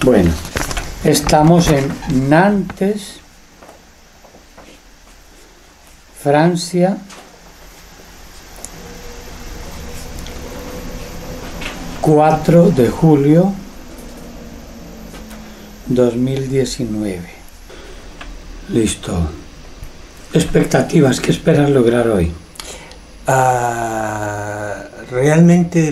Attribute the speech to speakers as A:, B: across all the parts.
A: Bueno, estamos en Nantes, Francia. ...4 de julio 2019. Listo. Expectativas, ¿qué esperas lograr hoy?
B: Realmente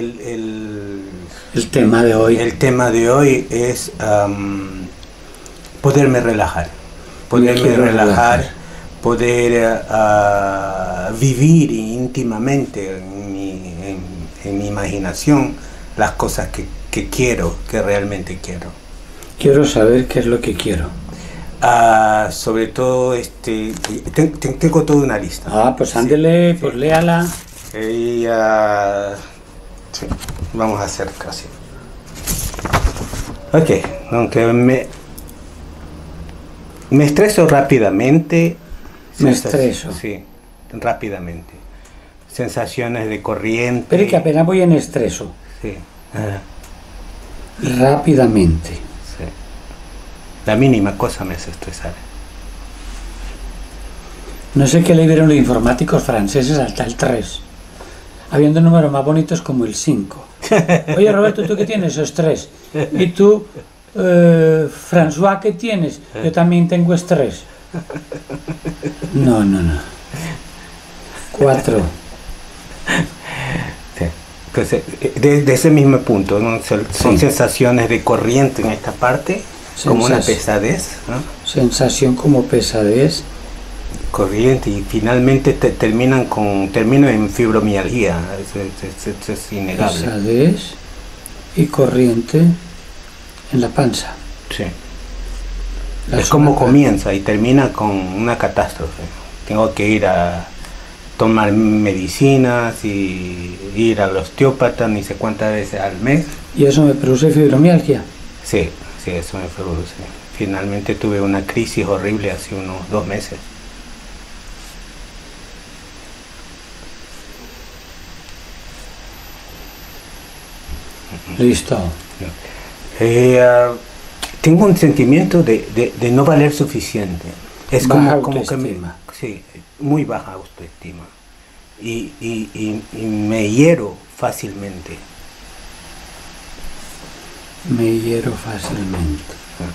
A: el tema de hoy.
B: El tema de hoy es poderme relajar. Poder vivir íntimamente en mi imaginación las cosas que quiero, que realmente quiero.
A: Quiero saber qué es lo que quiero.
B: Sobre todo, tengo toda una lista.
A: Pues ándele, sí. Pues léala.
B: Y, sí, vamos a hacer casi. Ok, aunque me estreso rápidamente.
A: Me estreso.
B: Sí, rápidamente. Sensaciones de corriente.
A: Pero que apenas voy en estreso.
B: Sí.
A: Rápidamente.
B: Sí. La mínima cosa me hace estresar.
A: No sé qué le dieron los informáticos franceses hasta el 3. Habiendo números más bonitos como el 5. Oye, Roberto, ¿tú qué tienes? Estrés. ¿Y tú, François, qué tienes? Yo también tengo estrés. No. 4.
B: Sí. Entonces, de ese mismo punto, ¿no? Son sensaciones de corriente en esta parte, como una pesadez, ¿no?
A: Sensación como pesadez.
B: Corriente, y finalmente termino en fibromialgia. Es innegable.
A: Pesadez y corriente en la panza.
B: Sí. Es como comienza y termina con una catástrofe. Tengo que ir a tomar medicinas y ir al osteópata ni sé cuántas veces al mes.
A: ¿Y eso me produce fibromialgia?
B: Sí, eso me produce. Finalmente tuve una crisis horrible hace unos 2 meses.
A: Listo.
B: Tengo un sentimiento de no valer suficiente. Es
A: baja
B: como
A: autoestima.
B: Sí, muy baja autoestima. Y me hiero fácilmente.
A: Me hiero fácilmente.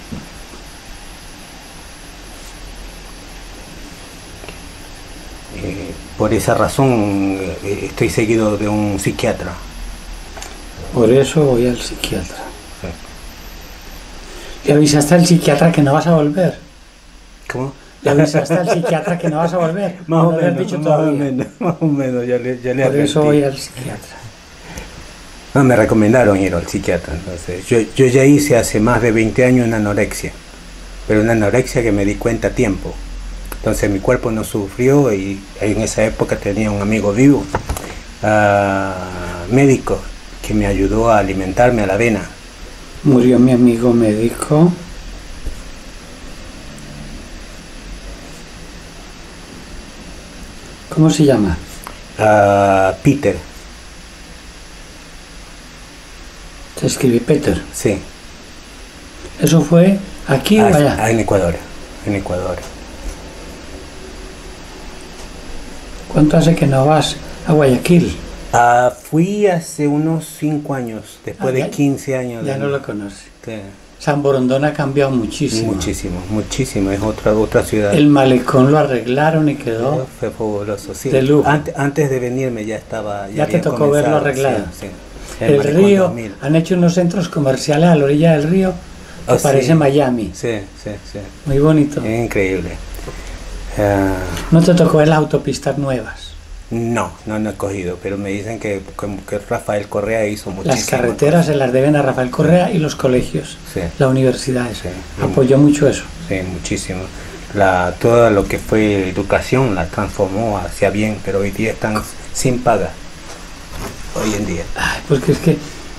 B: Por esa razón estoy seguido de un psiquiatra.
A: Por eso voy al psiquiatra. ¿Le avisaste al psiquiatra que no vas a volver?
B: ¿Cómo?
A: ¿Le avisaste al psiquiatra que no vas a volver?
B: Más o
A: menos,
B: ya le
A: Por
B: advertí.
A: eso voy al psiquiatra.
B: No, me recomendaron ir al psiquiatra. Entonces, yo ya hice hace más de 20 años una anorexia, pero una anorexia que me di cuenta a tiempo. Entonces mi cuerpo no sufrió, y en esa época tenía un amigo vivo, médico, que me ayudó a alimentarme a la avena.
A: Murió mi amigo médico. ¿Cómo se llama?
B: Peter.
A: Se escribe Peter.
B: Sí.
A: ¿Eso fue aquí o allá?
B: En Ecuador.
A: ¿Cuánto hace que no vas a Guayaquil?
B: Fui hace unos 5 años, después de 15 años.
A: Ya no lo conoce.
B: Sí.
A: San Borondón ha cambiado muchísimo.
B: Muchísimo, es otra ciudad.
A: El malecón lo arreglaron y quedó
B: fue fabuloso, sí.
A: De lujo.
B: Antes de venirme ya estaba.
A: Ya te tocó verlo arreglado.
B: Sí.
A: El río, 2000. Han hecho unos centros comerciales a la orilla del río que parece Miami.
B: Sí.
A: Muy bonito.
B: Es increíble.
A: ¿No te tocó ver las autopistas nuevas?
B: No he cogido, pero me dicen que Rafael Correa hizo muchísimo.
A: Las carreteras se las deben a Rafael Correa y los colegios,
B: la
A: universidad apoyó mucho eso.
B: Sí, muchísimo. Todo lo que fue educación la transformó hacia bien, pero hoy día están sin paga. Hoy en día.
A: Porque es que,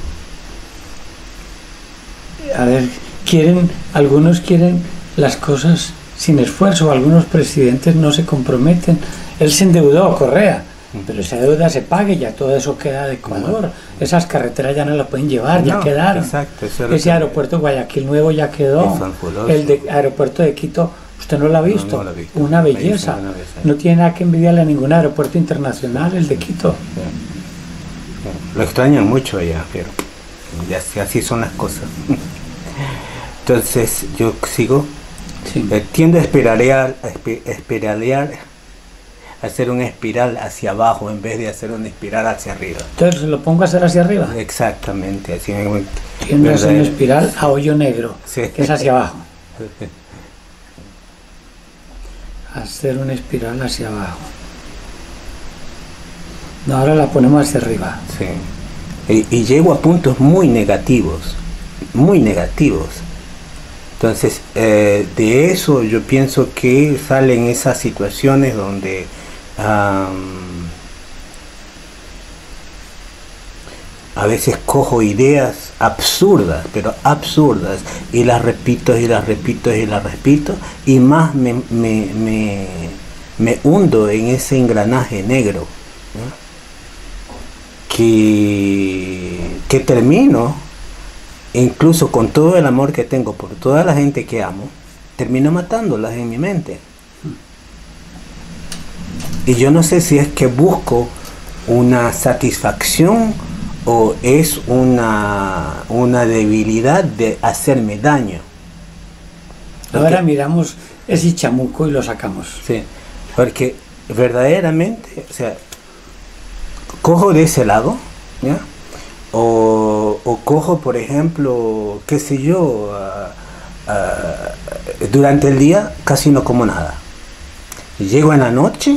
A: a ver, algunos quieren las cosas sin esfuerzo, algunos presidentes no se comprometen. Él se endeudó, Correa, pero esa deuda se pague, ya todo eso queda de Ecuador. Esas carreteras ya no las pueden llevar, ya quedaron.
B: Exacto,
A: Ese aeropuerto de Guayaquil Nuevo ya quedó. El aeropuerto de Quito, usted no lo ha visto.
B: No lo he visto.
A: Una belleza. No tiene nada que envidiarle a ningún aeropuerto internacional, el de Quito.
B: Lo extrañan mucho allá, pero así son las cosas. Entonces yo sigo.
A: Sí.
B: Tiendo a espiralear, hacer una espiral hacia abajo en vez de hacer una espiral hacia arriba.
A: Entonces lo pongo a hacer hacia arriba.
B: Exactamente, así
A: Tiendo a hacer una espiral a hoyo negro,
B: sí.
A: que es hacia abajo. Hacer una espiral hacia abajo. No, ahora la ponemos hacia arriba.
B: Sí. Y llego a puntos muy negativos, muy negativos. Entonces, de eso yo pienso que salen esas situaciones donde a veces cojo ideas absurdas, pero absurdas, y las repito y las repito y las repito, y más me hundo en ese engranaje negro, ¿no? que termino, incluso con todo el amor que tengo por toda la gente que amo, termino matándolas en mi mente. Y yo no sé si es que busco una satisfacción o es una debilidad de hacerme daño.
A: Ahora miramos ese chamuco y lo sacamos.
B: Sí, porque verdaderamente, o sea, cojo de ese lado, ¿ya? O cojo, por ejemplo, qué sé yo, durante el día casi no como nada. Llego en la noche,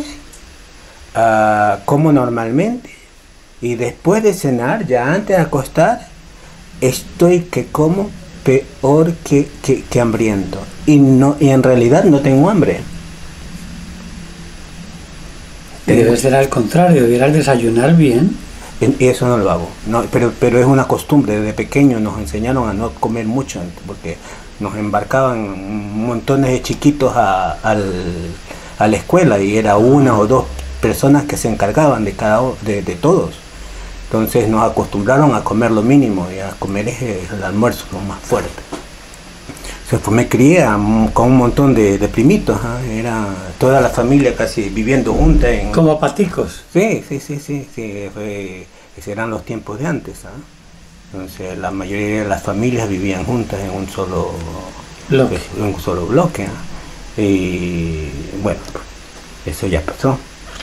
B: como normalmente, y después de cenar, ya antes de acostar, estoy que como peor que hambriento. Y en realidad no tengo hambre.
A: Debe ser al contrario, debieras desayunar bien.
B: Y eso no lo hago, no, pero es una costumbre. Desde pequeño nos enseñaron a no comer mucho, porque nos embarcaban montones de chiquitos a la escuela y era una o dos personas que se encargaban de todos. Entonces nos acostumbraron a comer lo mínimo y a comer el almuerzo lo más fuerte. Pues me crié con un montón de primitos, ¿eh? Era toda la familia casi viviendo junta.
A: Como paticos.
B: Sí. Esos eran los tiempos de antes, ¿eh? Entonces la mayoría de las familias vivían juntas en un solo bloque. ¿Eh? Y bueno, eso ya pasó.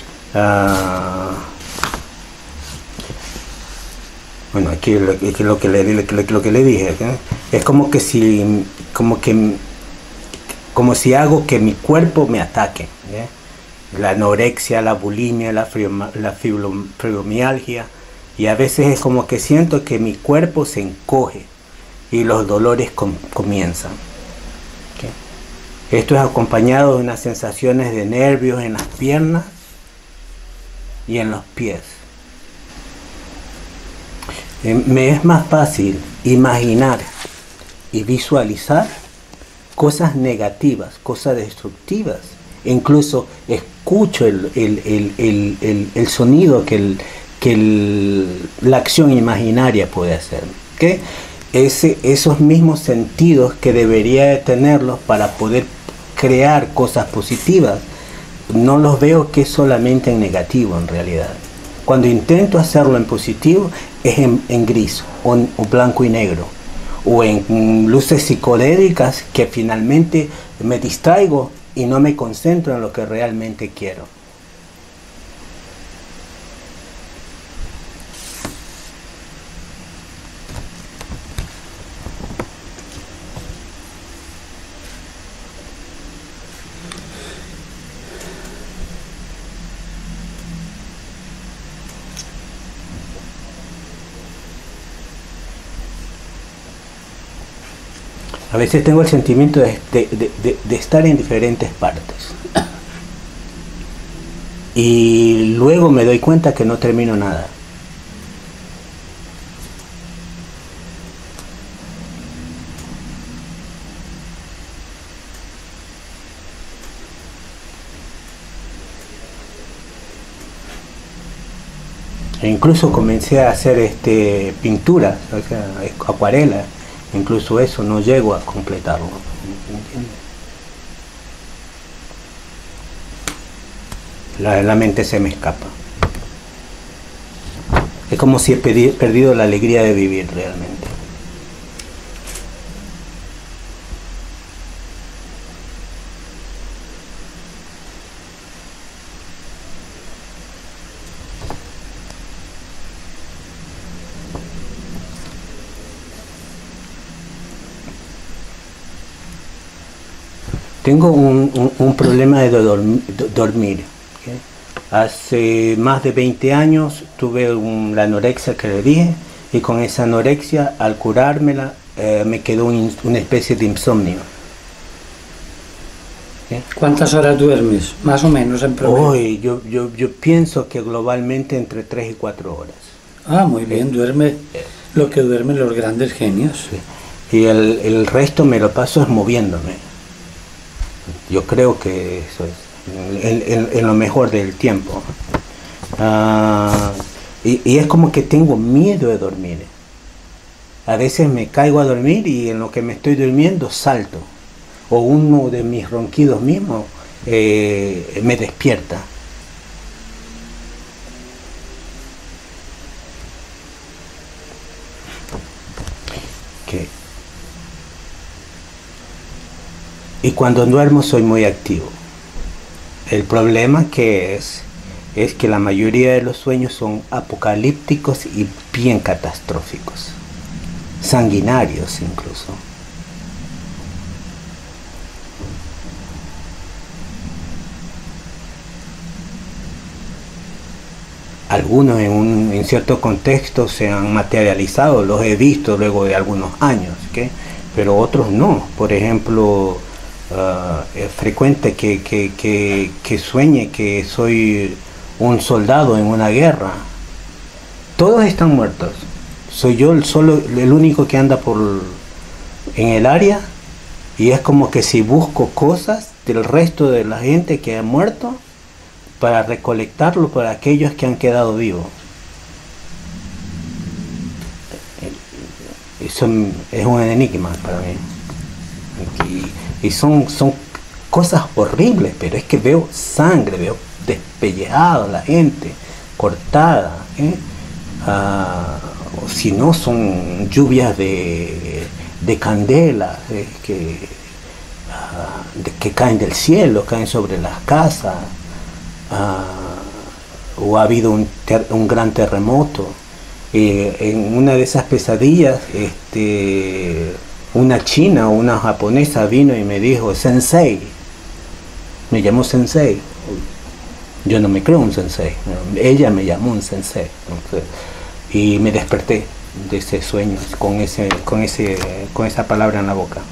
B: Bueno, aquí lo que le dije, ¿eh? Es como si hago que mi cuerpo me ataque, ¿eh? La anorexia, la bulimia, la fibromialgia, y a veces es como que siento que mi cuerpo se encoge y los dolores comienzan. ¿Okay? Esto es acompañado de unas sensaciones de nervios en las piernas y en los pies. Me es más fácil imaginar y visualizar cosas negativas, cosas destructivas. Incluso escucho el sonido que la acción imaginaria puede hacer. ¿Okay? Esos mismos sentidos que debería de tenerlos para poder crear cosas positivas, no los veo que es solamente en negativo en realidad. Cuando intento hacerlo en positivo es en gris o blanco y negro, o en luces psicodélicas que finalmente me distraigo y no me concentro en lo que realmente quiero. A veces tengo el sentimiento de estar en diferentes partes. Y luego me doy cuenta que no termino nada. E incluso comencé a hacer pinturas, o sea, acuarelas. Incluso eso no llego a completarlo. ¿Entiendes? La mente se me escapa. Es como si he perdido la alegría de vivir realmente. Tengo un problema de dormir. ¿Okay? Hace más de 20 años tuve la anorexia que le dije, y con esa anorexia, al curármela, me quedó una especie de insomnio. ¿Okay?
A: ¿Cuántas horas duermes? Más o menos en promedio.
B: Hoy yo pienso que globalmente entre 3 y 4 horas.
A: Ah, muy bien, duerme lo que duermen los grandes genios.
B: Sí. Y el resto me lo paso es moviéndome. Yo creo que eso es en lo mejor del tiempo. Y es como que tengo miedo de dormir. A veces me caigo a dormir y en lo que me estoy durmiendo salto. O uno de mis ronquidos mismos me despierta. Okay. Y cuando duermo soy muy activo. El problema que es que la mayoría de los sueños son apocalípticos y bien catastróficos, sanguinarios incluso. Algunos en cierto contexto se han materializado, los he visto luego de algunos años, ¿okay? Pero otros no. Por ejemplo, es frecuente que sueñe que soy un soldado en una guerra. Todos están muertos. Soy yo el único que anda en el área, y es como que si busco cosas del resto de la gente que ha muerto para recolectarlo para aquellos que han quedado vivos. Eso es un enigma para mí. Y son cosas horribles, pero es que veo sangre, veo despellejada la gente, cortada, o si no son lluvias de candelas que caen del cielo, caen sobre las casas, o ha habido un gran terremoto. En una de esas pesadillas, una china o una japonesa vino y me dijo sensei, me llamó sensei. Yo no me creo un sensei, ella me llamó un sensei. Y me desperté de ese sueño con esa palabra en la boca.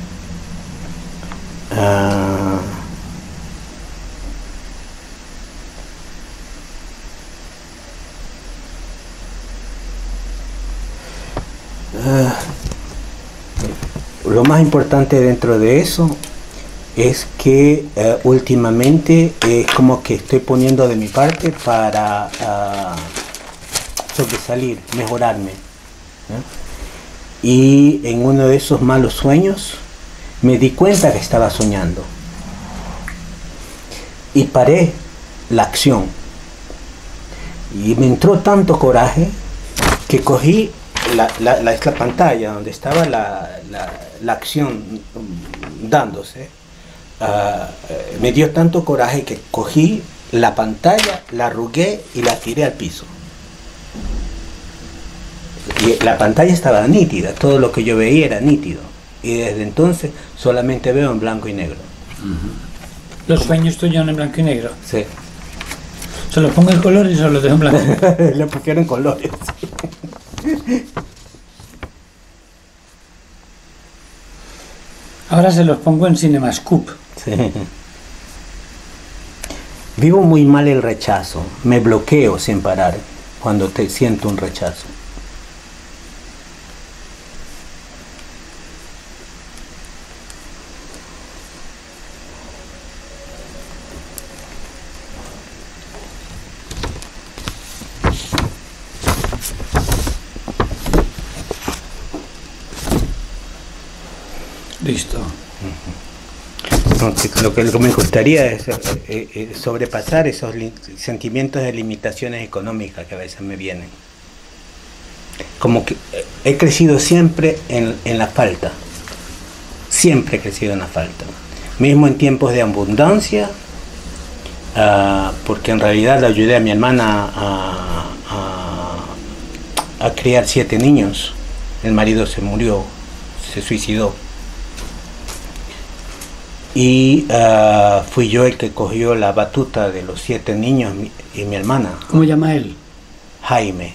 B: Lo más importante dentro de eso es que últimamente es como que estoy poniendo de mi parte para sobresalir, mejorarme. Y en uno de esos malos sueños me di cuenta que estaba soñando y paré la acción, y me entró tanto coraje que cogí la pantalla donde estaba la acción dándose. Me dio tanto coraje que cogí la pantalla, la arrugué y la tiré al piso. Y la pantalla estaba nítida, todo lo que yo veía era nítido. Y desde entonces solamente veo en blanco y negro.
A: ¿Los sueños tuyos en blanco y negro?
B: Sí.
A: ¿Se los pongo en colores o se los dejo en blanco?
B: Le pusieron colores.
A: Ahora se los pongo en CinemaScope.
B: Sí. Vivo muy mal el rechazo. Me bloqueo sin parar cuando siento un rechazo.
A: Listo.
B: No, lo que me gustaría es sobrepasar esos sentimientos de limitaciones económicas que a veces me vienen. Como que he crecido siempre en la falta. Siempre he crecido en la falta. Mismo en tiempos de abundancia, porque en realidad le ayudé a mi hermana a criar 7 niños. El marido se murió, se suicidó. Y fui yo el que cogió la batuta de los 7 niños y mi hermana.
A: ¿Cómo llama él?
B: Jaime.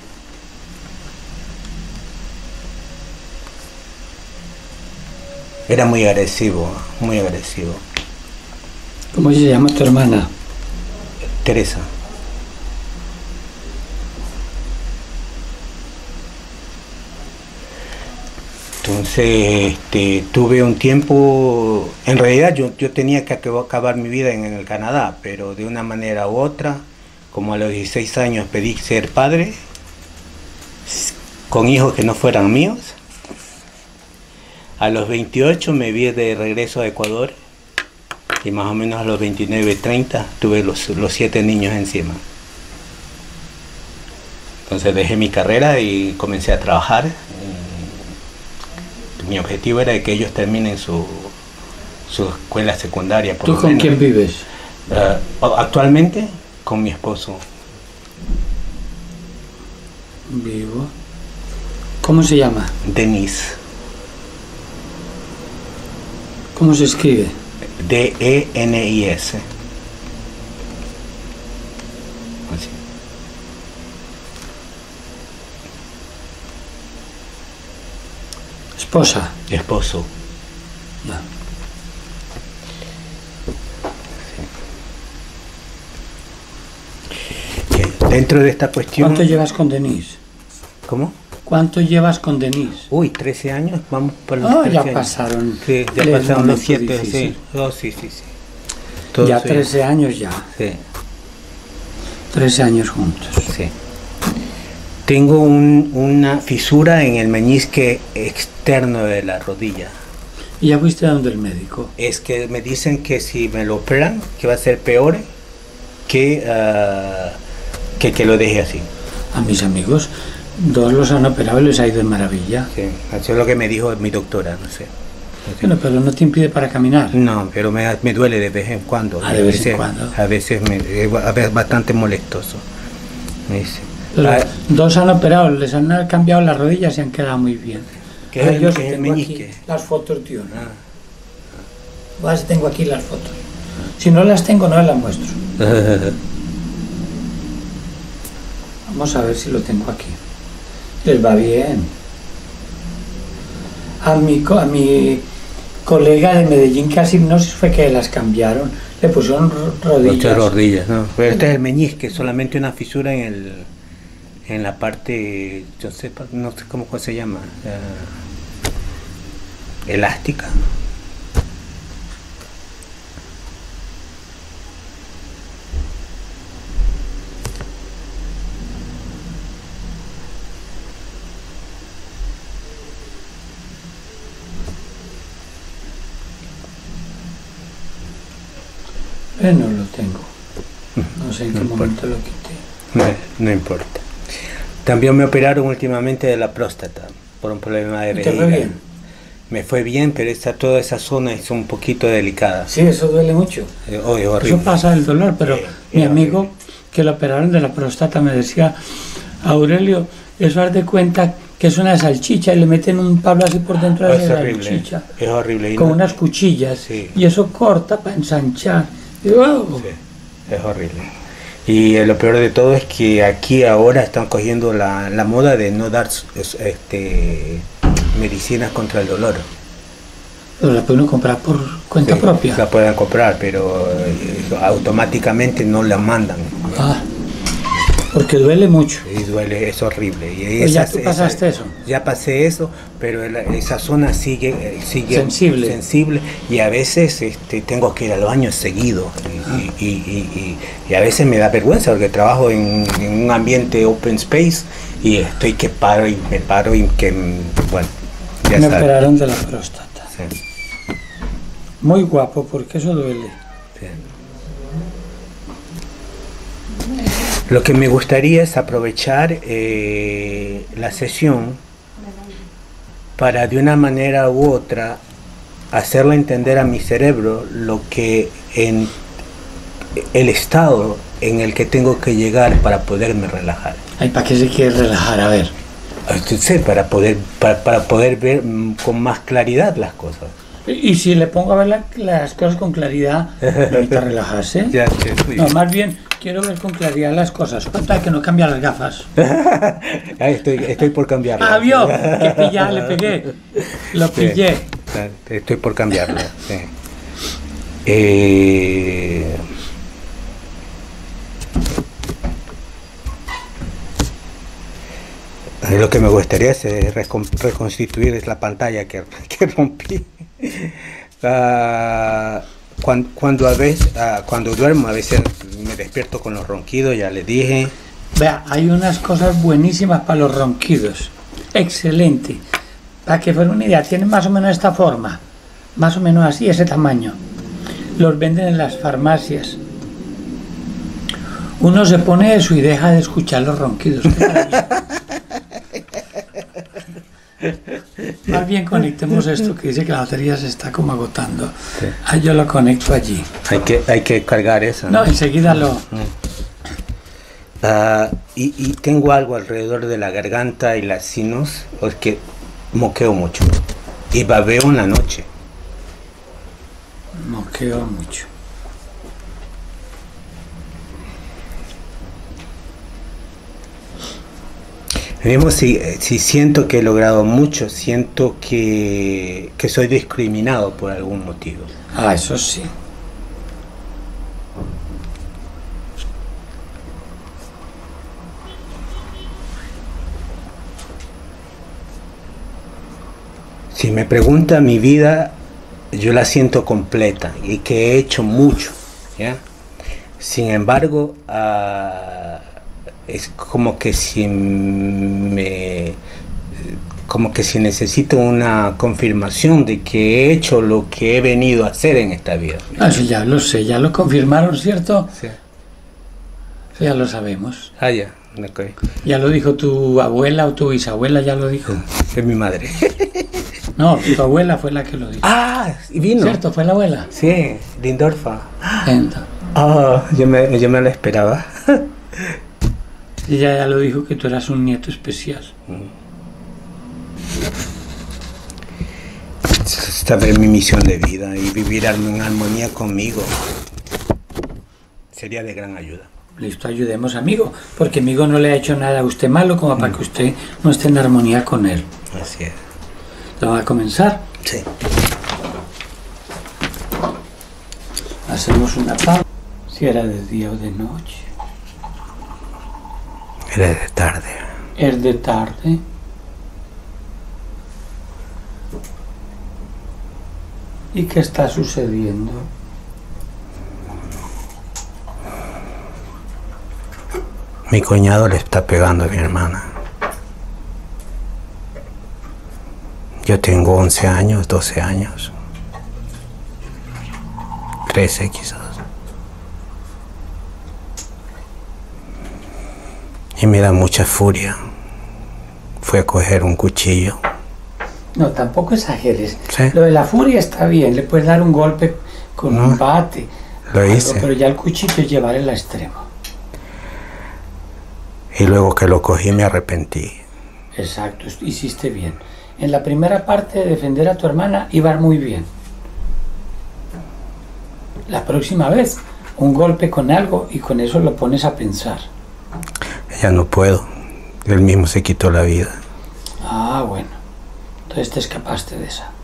B: Era muy agresivo, muy agresivo.
A: ¿Cómo se llama tu hermana?
B: Teresa. Entonces tuve un tiempo, en realidad yo tenía que acabar mi vida en el Canadá, pero de una manera u otra, como a los 16 años pedí ser padre, con hijos que no fueran míos. A los 28 me vi de regreso a Ecuador y más o menos a los 29, 30 tuve los 7 niños encima. Entonces dejé mi carrera y comencé a trabajar. Mi objetivo era que ellos terminen su escuela secundaria.
A: ¿Tú con quién vives?
B: Actualmente con mi esposo.
A: Vivo. ¿Cómo se llama?
B: Denis.
A: ¿Cómo se escribe?
B: D-E-N-I-S. Así.
A: Esposa.
B: Esposo.
A: No.
B: Sí. Dentro de esta cuestión...
A: ¿Cuánto llevas con Denise?
B: ¿Cómo?
A: ¿Cuánto llevas con Denise?
B: Uy, 13 años, vamos por los 13
A: ya
B: años.
A: Pasaron.
B: Sí, ya pasaron los 7, sí. Oh, sí, sí, sí. Todo
A: ya
B: sí.
A: 13 años ya.
B: Sí.
A: 13 años juntos.
B: Sí. Tengo una fisura en el meñisque externo de la rodilla.
A: ¿Y ya fuiste a donde el médico?
B: Es que me dicen que si me lo operan, que va a ser peor que lo deje así.
A: A mis amigos, 2 los han operado y les ha ido de maravilla.
B: Sí, eso es lo que me dijo mi doctora, no sé.
A: Bueno, pero no te impide para caminar.
B: No, pero me duele de vez en cuando.
A: De vez en cuando.
B: A veces es bastante molestoso. Me dice.
A: 2 han operado, les han cambiado las rodillas y han quedado muy bien.
B: ¿Qué es el meñisque?
A: Las fotos, tío. Tengo aquí las fotos. Si no las tengo, no las muestro. Vamos a ver si lo tengo aquí. Les va bien. A mi colega de Medellín casi no sé si fue que las cambiaron, le pusieron rodillas.
B: 8 rodillas, no. Pero este es el meñisque, solamente una fisura en la parte, yo sé, no sé cómo se llama, elástica.
A: No lo tengo. No sé en qué momento lo quité.
B: No importa. También me operaron últimamente de la próstata por un problema de vejiga.
A: ¿Te fue bien?
B: Me fue bien, pero toda esa zona es un poquito delicada.
A: Sí, eso duele mucho.
B: Es horrible.
A: Eso pasa el dolor, pero mi amigo que lo operaron de la próstata me decía, Aurelio, eso haz de cuenta que es una salchicha y le meten un palo así por dentro de la salchicha.
B: Es horrible.
A: Con unas cuchillas.
B: Sí.
A: Y eso corta para ensanchar. Y, wow.
B: Sí, es horrible. Y lo peor de todo es que aquí ahora están cogiendo la moda de no dar medicinas contra el dolor.
A: Pero la pueden comprar por cuenta propia.
B: La pueden comprar, pero automáticamente no la mandan.
A: Porque duele mucho.
B: Y duele, es horrible. Y
A: pues ya tú pasaste eso.
B: Ya pasé eso, pero esa zona sigue sensible y a veces tengo que ir al baño seguido y a veces me da vergüenza porque trabajo en un ambiente open space y estoy que paro y me paro y que, bueno, ya
A: me operaron de la próstata.
B: Sí.
A: Muy guapo, porque eso duele.
B: Sí. Lo que me gustaría es aprovechar la sesión para de una manera u otra hacerle entender a mi cerebro lo que en el estado en el que tengo que llegar para poderme relajar.
A: Ay, ¿para qué se quiere relajar? A ver.
B: Sí, para poder ver con más claridad las cosas.
A: Y si le pongo a ver las cosas con claridad, ¿no necesita relajarse?
B: Ya, sí.
A: No, más bien quiero ver con claridad las cosas. Cuenta que no cambia las gafas.
B: Estoy por cambiarlas.
A: Ah, vio, que pillá, le pegué. Lo pillé.
B: Sí, estoy por cambiarlas. Sí. Lo que me gustaría es reconstituir la pantalla que rompí. Cuando duermo a veces me despierto con los ronquidos, ya les dije.
A: Vea, hay unas cosas buenísimas para los ronquidos. Excelente. Para que fuera una idea, tienen más o menos esta forma. Más o menos así, ese tamaño. Los venden en las farmacias. Uno se pone eso y deja de escuchar los ronquidos. Más bien conectemos esto, que dice que la batería se está como agotando.
B: Sí.
A: Ah, yo lo conecto allí.
B: Hay que cargar eso, ¿no?
A: No, enseguida lo...
B: Y tengo algo alrededor de la garganta y las sinus, porque moqueo mucho. Y babeo en la noche.
A: Moqueo mucho.
B: Mismo si siento que he logrado mucho, siento que soy discriminado por algún motivo.
A: Ah, eso sí.
B: Si me pregunta mi vida, yo la siento completa y que he hecho mucho, ¿ya? Sin embargo, es como que si necesito una confirmación de que he hecho lo que he venido a hacer en esta vida.
A: Ah, sí, ya lo sé, ya lo confirmaron, ¿cierto?
B: Sí.
A: Sí, ya lo sabemos.
B: Ah, ya, ok.
A: Ya lo dijo tu abuela o tu bisabuela, ya lo dijo.
B: Es mi madre.
A: No, tu abuela fue la que lo dijo.
B: Ah, y vino.
A: ¿Cierto? ¿Fue la abuela?
B: Sí, Lindorfa.
A: Entonces,
B: Yo me la esperaba.
A: ella ya lo dijo, que tú eras un nieto especial.
B: Saber mi misión de vida y vivir en armonía conmigo sería de gran ayuda.
A: Listo, ayudemos, amigo, porque amigo no le ha hecho nada a usted malo como para que usted no esté en armonía con él.
B: Así es.
A: ¿Vamos a comenzar?
B: Sí.
A: Hacemos una pausa. Si era de día o de noche.
B: Era de tarde.
A: Es de tarde. ¿Y qué está sucediendo?
B: Mi cuñado le está pegando a mi hermana. Yo tengo 11 años, 12 años. 13 quizás. Y me da mucha furia. Fue a coger un cuchillo.
A: No, tampoco exageres.
B: ¿Sí?
A: Lo de la furia está bien, le puedes dar un golpe con un bate.
B: Lo hice.
A: Pero ya el cuchillo es llevar el extremo.
B: Y luego que lo cogí me arrepentí.
A: Exacto, hiciste bien. En la primera parte de defender a tu hermana iba muy bien. La próxima vez, un golpe con algo y con eso lo pones a pensar.
B: Ya no puedo. Él mismo se quitó la vida.
A: Ah, bueno. Entonces te escapaste de esa.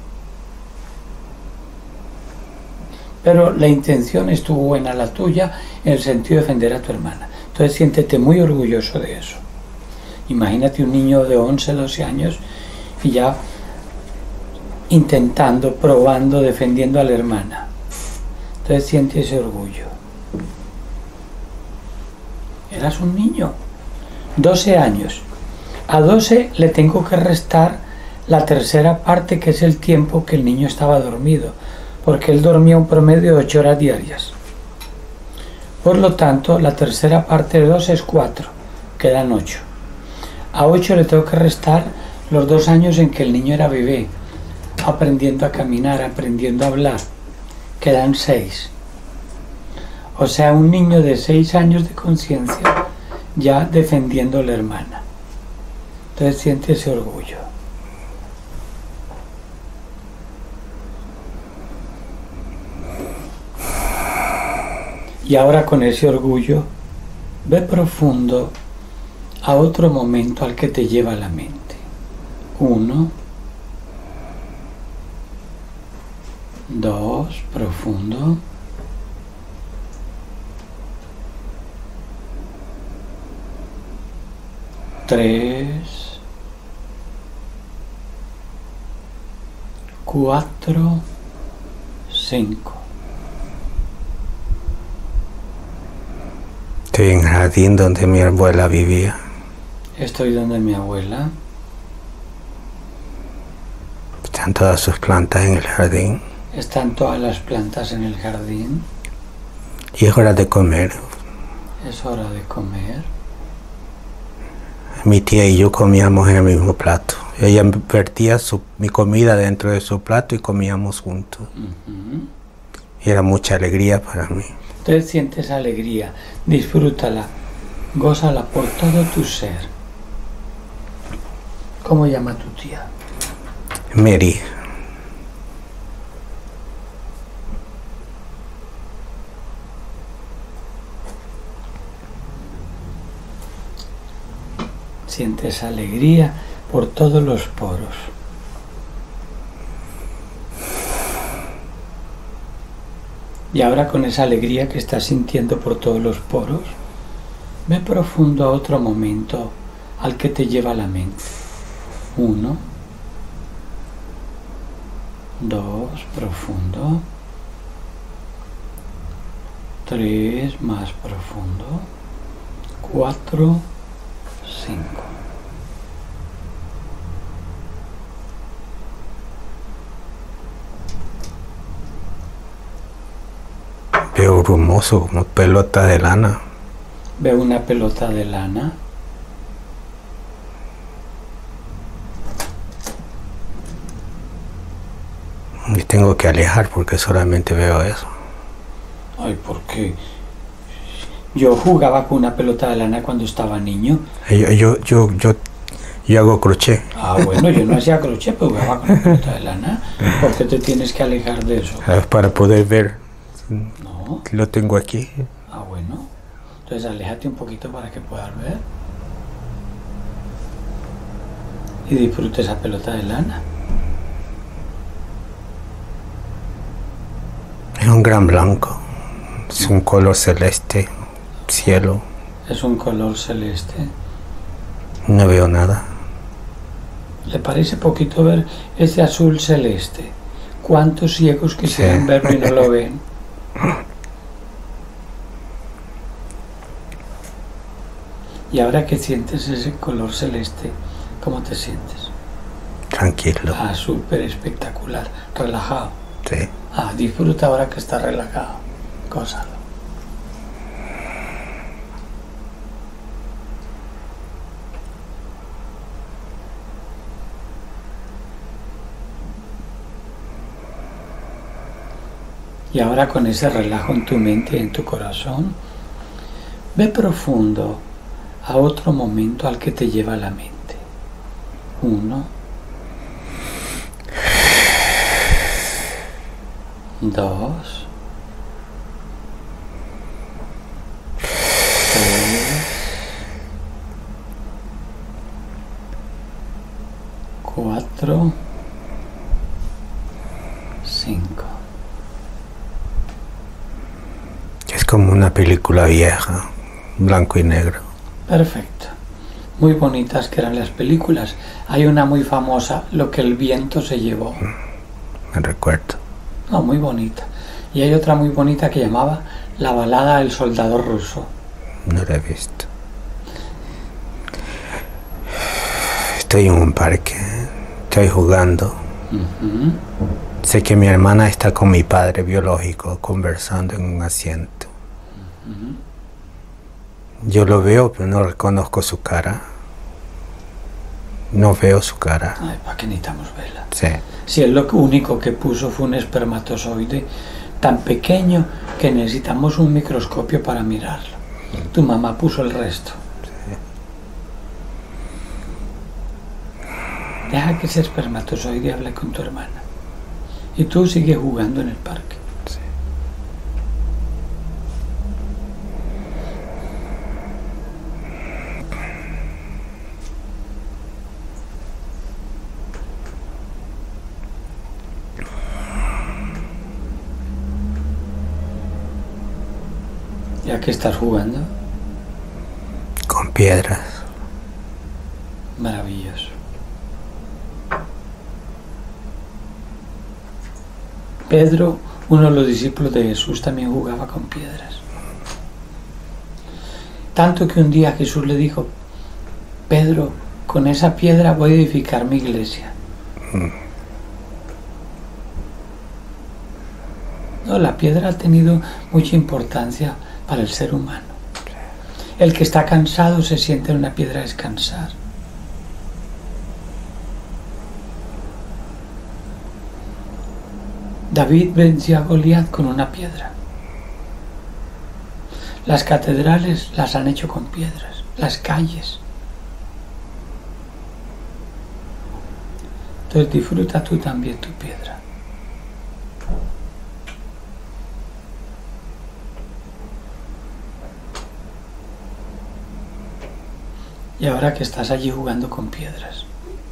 A: Pero la intención estuvo buena, la tuya, en el sentido de defender a tu hermana. Entonces siéntete muy orgulloso de eso. Imagínate un niño de 11, 12 años y ya intentando, probando, defendiendo a la hermana. Entonces siente ese orgullo. Eras un niño, 12 años. A 12 le tengo que restar la tercera parte, que es el tiempo que el niño estaba dormido, porque él dormía un promedio de 8 horas diarias. Por lo tanto, la tercera parte de 2 es 4, quedan 8. A 8 le tengo que restar los 2 años en que el niño era bebé, aprendiendo a caminar, aprendiendo a hablar, quedan 6. O sea, un niño de 6 años de conciencia ya defendiendo a la hermana. Entonces siente ese orgullo. Y ahora con ese orgullo, ve profundo a otro momento al que te lleva la mente. 1, 2, profundo. 3, 4, 5.
B: Estoy en el jardín donde mi abuela vivía.
A: Estoy donde mi abuela.
B: Están todas sus plantas en el jardín.
A: Están todas las plantas en el jardín.
B: Y es hora de comer.
A: Es hora de comer.
B: Mi tía y yo comíamos en el mismo plato. Ella vertía mi comida dentro de su plato y comíamos juntos. Y era mucha alegría para mí.
A: Entonces sientes alegría, disfrútala, gózala por todo tu ser. ¿Cómo llama tu tía?
B: Mary.
A: Sientes alegría por todos los poros. Y ahora con esa alegría que estás sintiendo por todos los poros, ve profundo a otro momento al que te lleva la mente. 1, 2, profundo. 3, más profundo. 4, 5.
B: Veo hermoso, como pelota de lana.
A: Veo una pelota de lana.
B: Y tengo que alejar porque solamente veo eso.
A: Ay, ¿por qué? Yo jugaba con una pelota de lana cuando estaba niño.
B: Yo hago crochet.
A: Ah, bueno, yo no hacía crochet, pero jugaba con una pelota de lana. ¿Por qué te tienes que alejar de eso?
B: Para poder ver.
A: No.
B: Lo tengo aquí.
A: Ah, bueno. Entonces aléjate un poquito para que puedas ver. Y disfrute esa pelota de lana.
B: Es un gran blanco. Es un color celeste. Cielo.
A: Es un color celeste.
B: No veo nada.
A: ¿Le parece poquito ver ese azul celeste? ¿Cuántos ciegos quisieran verlo y no lo ven? Y ahora que sientes ese color celeste, ¿cómo te sientes?
B: Tranquilo.
A: Ah, súper espectacular. Relajado.
B: Sí.
A: Ah, disfruta ahora que estás relajado. Gózalo. Y ahora con ese relajo en tu mente y en tu corazón, ve profundo a otro momento al que te lleva la mente. 1, 2, 3, 4, 5.
B: Es como una película vieja, blanco y negro.
A: Perfecto. Muy bonitas que eran las películas. Hay una muy famosa, Lo que el viento se llevó.
B: Me recuerdo.
A: No, muy bonita. Y hay otra muy bonita que llamaba La balada del soldado ruso.
B: No la he visto. Estoy en un parque. Estoy jugando. Sé que mi hermana está con mi padre biológico conversando en un asiento. Yo lo veo, pero no reconozco su cara. No veo su cara.
A: Ay, ¿para qué necesitamos verla?
B: Sí.
A: Si él lo único que puso fue un espermatozoide tan pequeño que necesitamos un microscopio para mirarlo. Tu mamá puso el resto. Deja que ese espermatozoide hable con tu hermana. Y tú sigues jugando en el parque.
B: Sí.
A: ¿Ya que estás jugando?
B: Con piedras.
A: Maravilloso. Pedro, uno de los discípulos de Jesús, también jugaba con piedras. Tanto que un día Jesús le dijo: Pedro, con esa piedra voy a edificar mi iglesia. No, la piedra ha tenido mucha importancia para el ser humano. El que está cansado se siente en una piedra a descansar. David venció a Goliat con una piedra. Las catedrales las han hecho con piedras, las calles. Entonces disfruta tú también tu piedra. Y ahora que estás allí jugando con piedras,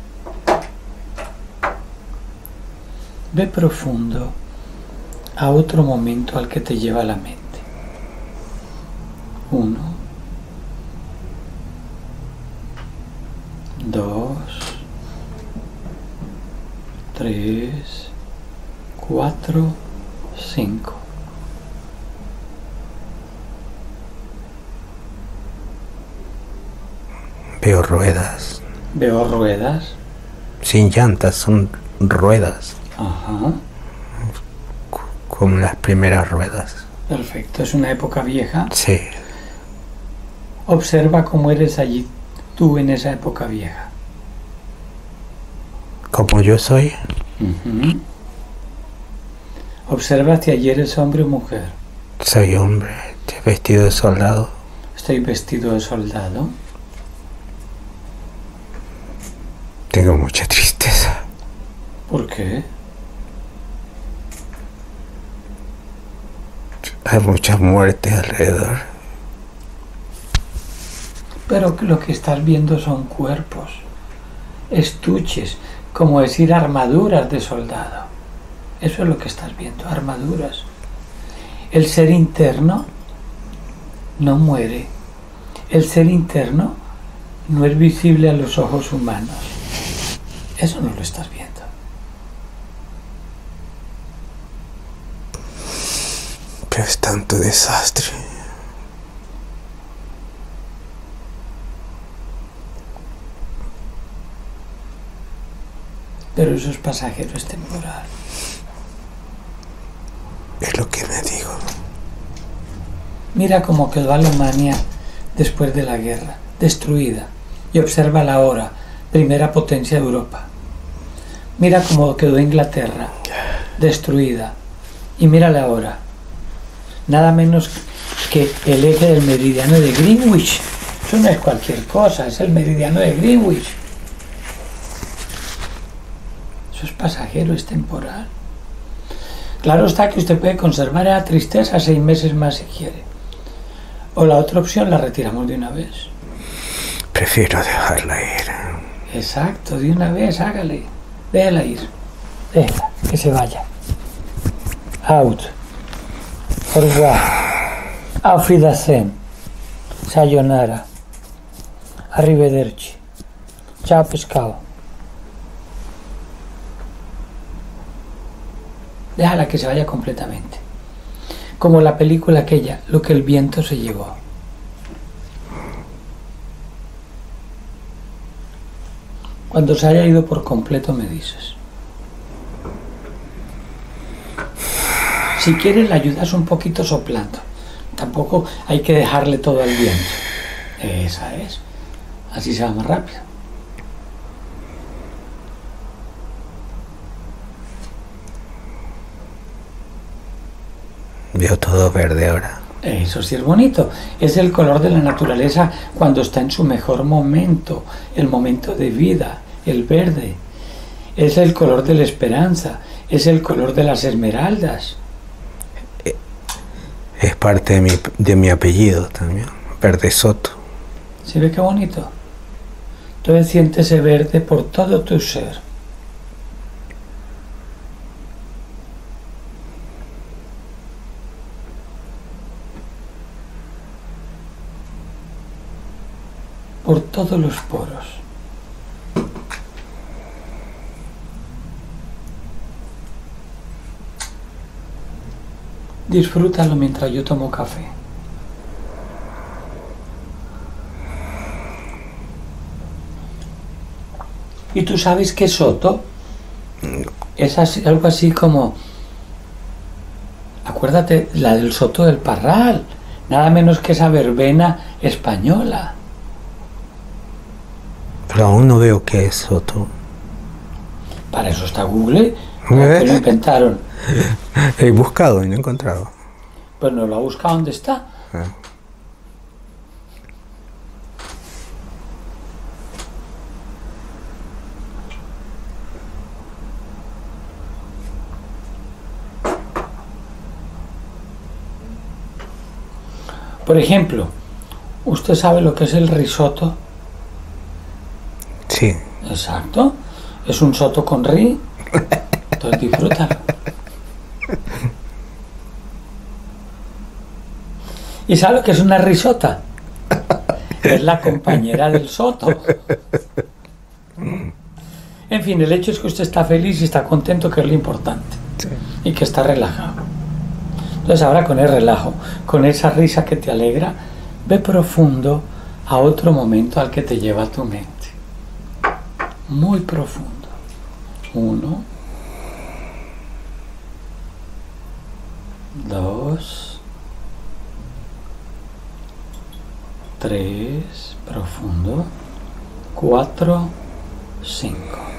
A: ve profundo a otro momento al que te lleva la mente. 1, 2, 3, 4, 5.
B: Veo ruedas.
A: Veo ruedas.
B: Sin llantas, son ruedas.
A: Ajá.
B: Como las primeras ruedas.
A: Perfecto, es una época vieja.
B: Sí.
A: Observa cómo eres allí tú en esa época vieja.
B: Como yo soy.
A: Observa si ayer eres hombre o mujer.
B: Soy hombre, estoy vestido de soldado.
A: Estoy vestido de soldado.
B: Tengo mucha tristeza.
A: ¿Por qué?
B: Hay muchas muertes alrededor.
A: Pero lo que estás viendo son cuerpos, estuches, como decir armaduras de soldado. Eso es lo que estás viendo, armaduras. El ser interno no muere. El ser interno no es visible a los ojos humanos. Eso no lo estás viendo.
B: Pero es tanto desastre.
A: Pero eso es pasajero, es temporal.
B: Es lo que me digo.
A: Mira cómo quedó Alemania después de la guerra, destruida. Y observa la ahora, primera potencia de Europa. Mira cómo quedó Inglaterra, destruida. Y mírala ahora. Nada menos que el eje del meridiano de Greenwich. Eso no es cualquier cosa, es el meridiano de Greenwich. Eso es pasajero, es temporal. Claro está que usted puede conservar la tristeza 6 meses más si quiere. O la otra opción, la retiramos de una vez.
B: Prefiero dejarla ir.
A: Exacto, de una vez, hágale. Déjala ir. Déjala, que se vaya. Out. Au revoir. Auf Wiedersehen. Sayonara. Arrivederci. Chao, pescado. Déjala que se vaya completamente. Como la película aquella, lo que el viento se llevó. Cuando se haya ido por completo me dices. Si quieres, le ayudas un poquito soplando. Tampoco hay que dejarle todo al viento. Esa es. Así se va más rápido.
B: Veo todo verde ahora.
A: Eso sí es bonito. Es el color de la naturaleza cuando está en su mejor momento, el momento de vida, el verde. Es el color de la esperanza, es el color de las esmeraldas.
B: Es parte de mi apellido también, Verde Soto.
A: ¿Sí ve qué bonito? Entonces siente ese verde por todo tu ser. Por todos los poros. Disfrútalo mientras yo tomo café. ¿Y tú sabes qué soto? Es así, algo así como... Acuérdate, la del Soto del Parral. Nada menos que esa verbena española.
B: Pero aún no veo qué es Soto.
A: Para eso está Google. Que lo inventaron.
B: He buscado y no he encontrado.
A: Pues no lo ha buscado dónde está.
B: Ah.
A: Por ejemplo, ¿usted sabe lo que es el risotto?
B: Sí.
A: Exacto. Es un soto con ri. Entonces disfrútalo. ¿Y sabe lo que es una risota? Es la compañera del soto. En fin, el hecho es que usted está feliz y está contento, que es lo importante.
B: Sí.
A: Y que está relajado. Entonces ahora con el relajo, con esa risa que te alegra, ve profundo a otro momento al que te lleva tu mente. Muy profundo. 1, 2, 3, profundo. 4, 5.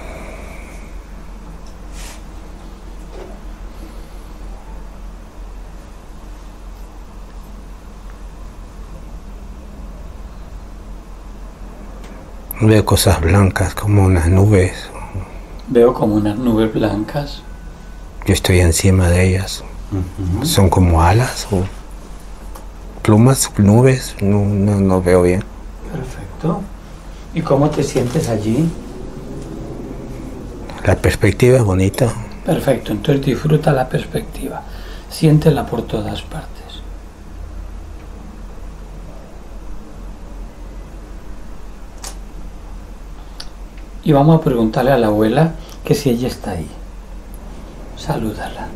B: Veo cosas blancas como unas nubes.
A: Veo como unas nubes blancas.
B: Yo estoy encima de ellas. Son como alas o plumas, nubes. No veo bien.
A: Perfecto. ¿Y cómo te sientes allí?
B: La perspectiva es bonita.
A: Perfecto, entonces disfruta la perspectiva. Siéntela por todas partes. Y vamos a preguntarle a la abuela que si ella está ahí. Salúdala.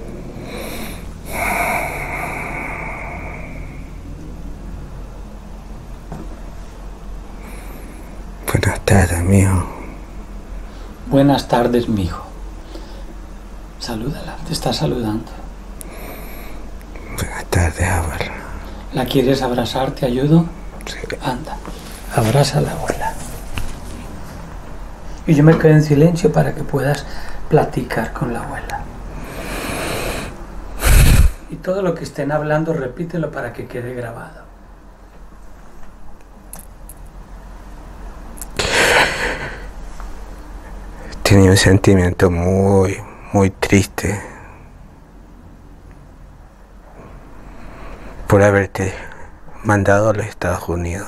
B: Buenas tardes, mijo.
A: Buenas tardes, mijo. Salúdala, te está saludando.
B: Buenas tardes, abuela.
A: ¿La quieres abrazar? ¿Te ayudo?
B: Sí.
A: Anda, abraza a la abuela. Y yo me quedo en silencio para que puedas platicar con la abuela. Y todo lo que estén hablando, repítelo para que quede grabado.
B: Tenía un sentimiento muy triste por haberte mandado a los Estados Unidos.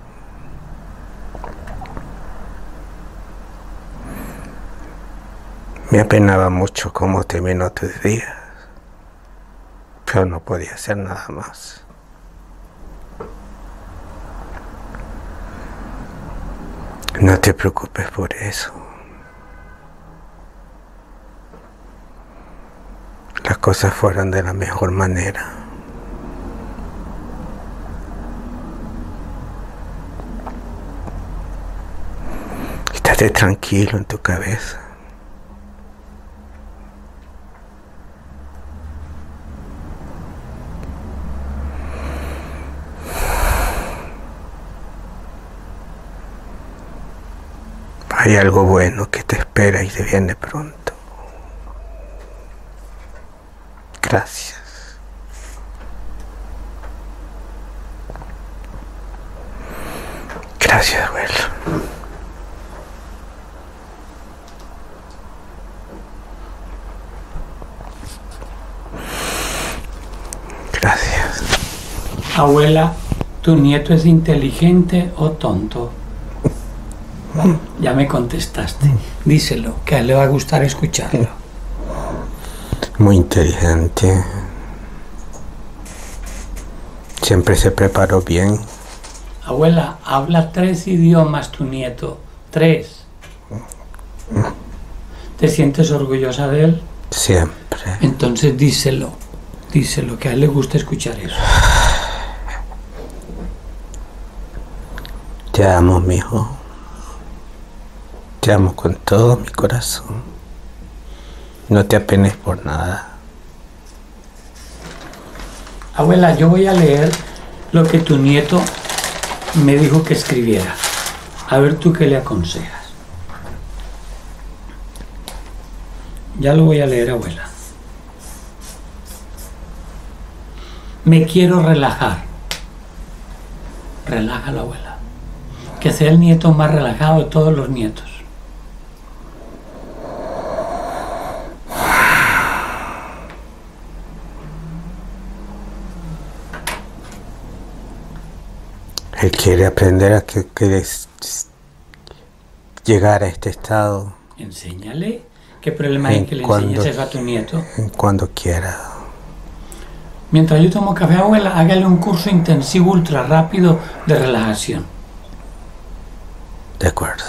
B: Me apenaba mucho cómo terminó tus días, pero no podía hacer nada más. No te preocupes por eso. Las cosas fueron de la mejor manera. Estate tranquilo en tu cabeza. Hay algo bueno que te espera y te viene pronto. Gracias. Gracias, abuelo. Gracias.
A: Abuela, ¿tu nieto es inteligente o tonto? Ya me contestaste. Díselo, que a él le va a gustar escucharlo.
B: Muy inteligente. Siempre se preparó bien.
A: Abuela, habla 3 idiomas tu nieto. 3. ¿Te sientes orgullosa de él?
B: Siempre.
A: Entonces díselo, que a él le gusta escuchar eso.
B: Te amo, mijo. Te amo con todo mi corazón. No te apenes por nada.
A: Abuela, yo voy a leer lo que tu nieto me dijo que escribiera. A ver tú qué le aconsejas. Ya lo voy a leer, abuela. Me quiero relajar. Relaja la abuela. Que sea el nieto más relajado de todos los nietos.
B: Él quiere aprender a que llegar a este estado.
A: Enséñale. ¿Qué problema hay que le enseñes eso a tu nieto?
B: Cuando quiera.
A: Mientras yo tomo café, abuela, hágale un curso intensivo ultra rápido de relajación.
B: De acuerdo.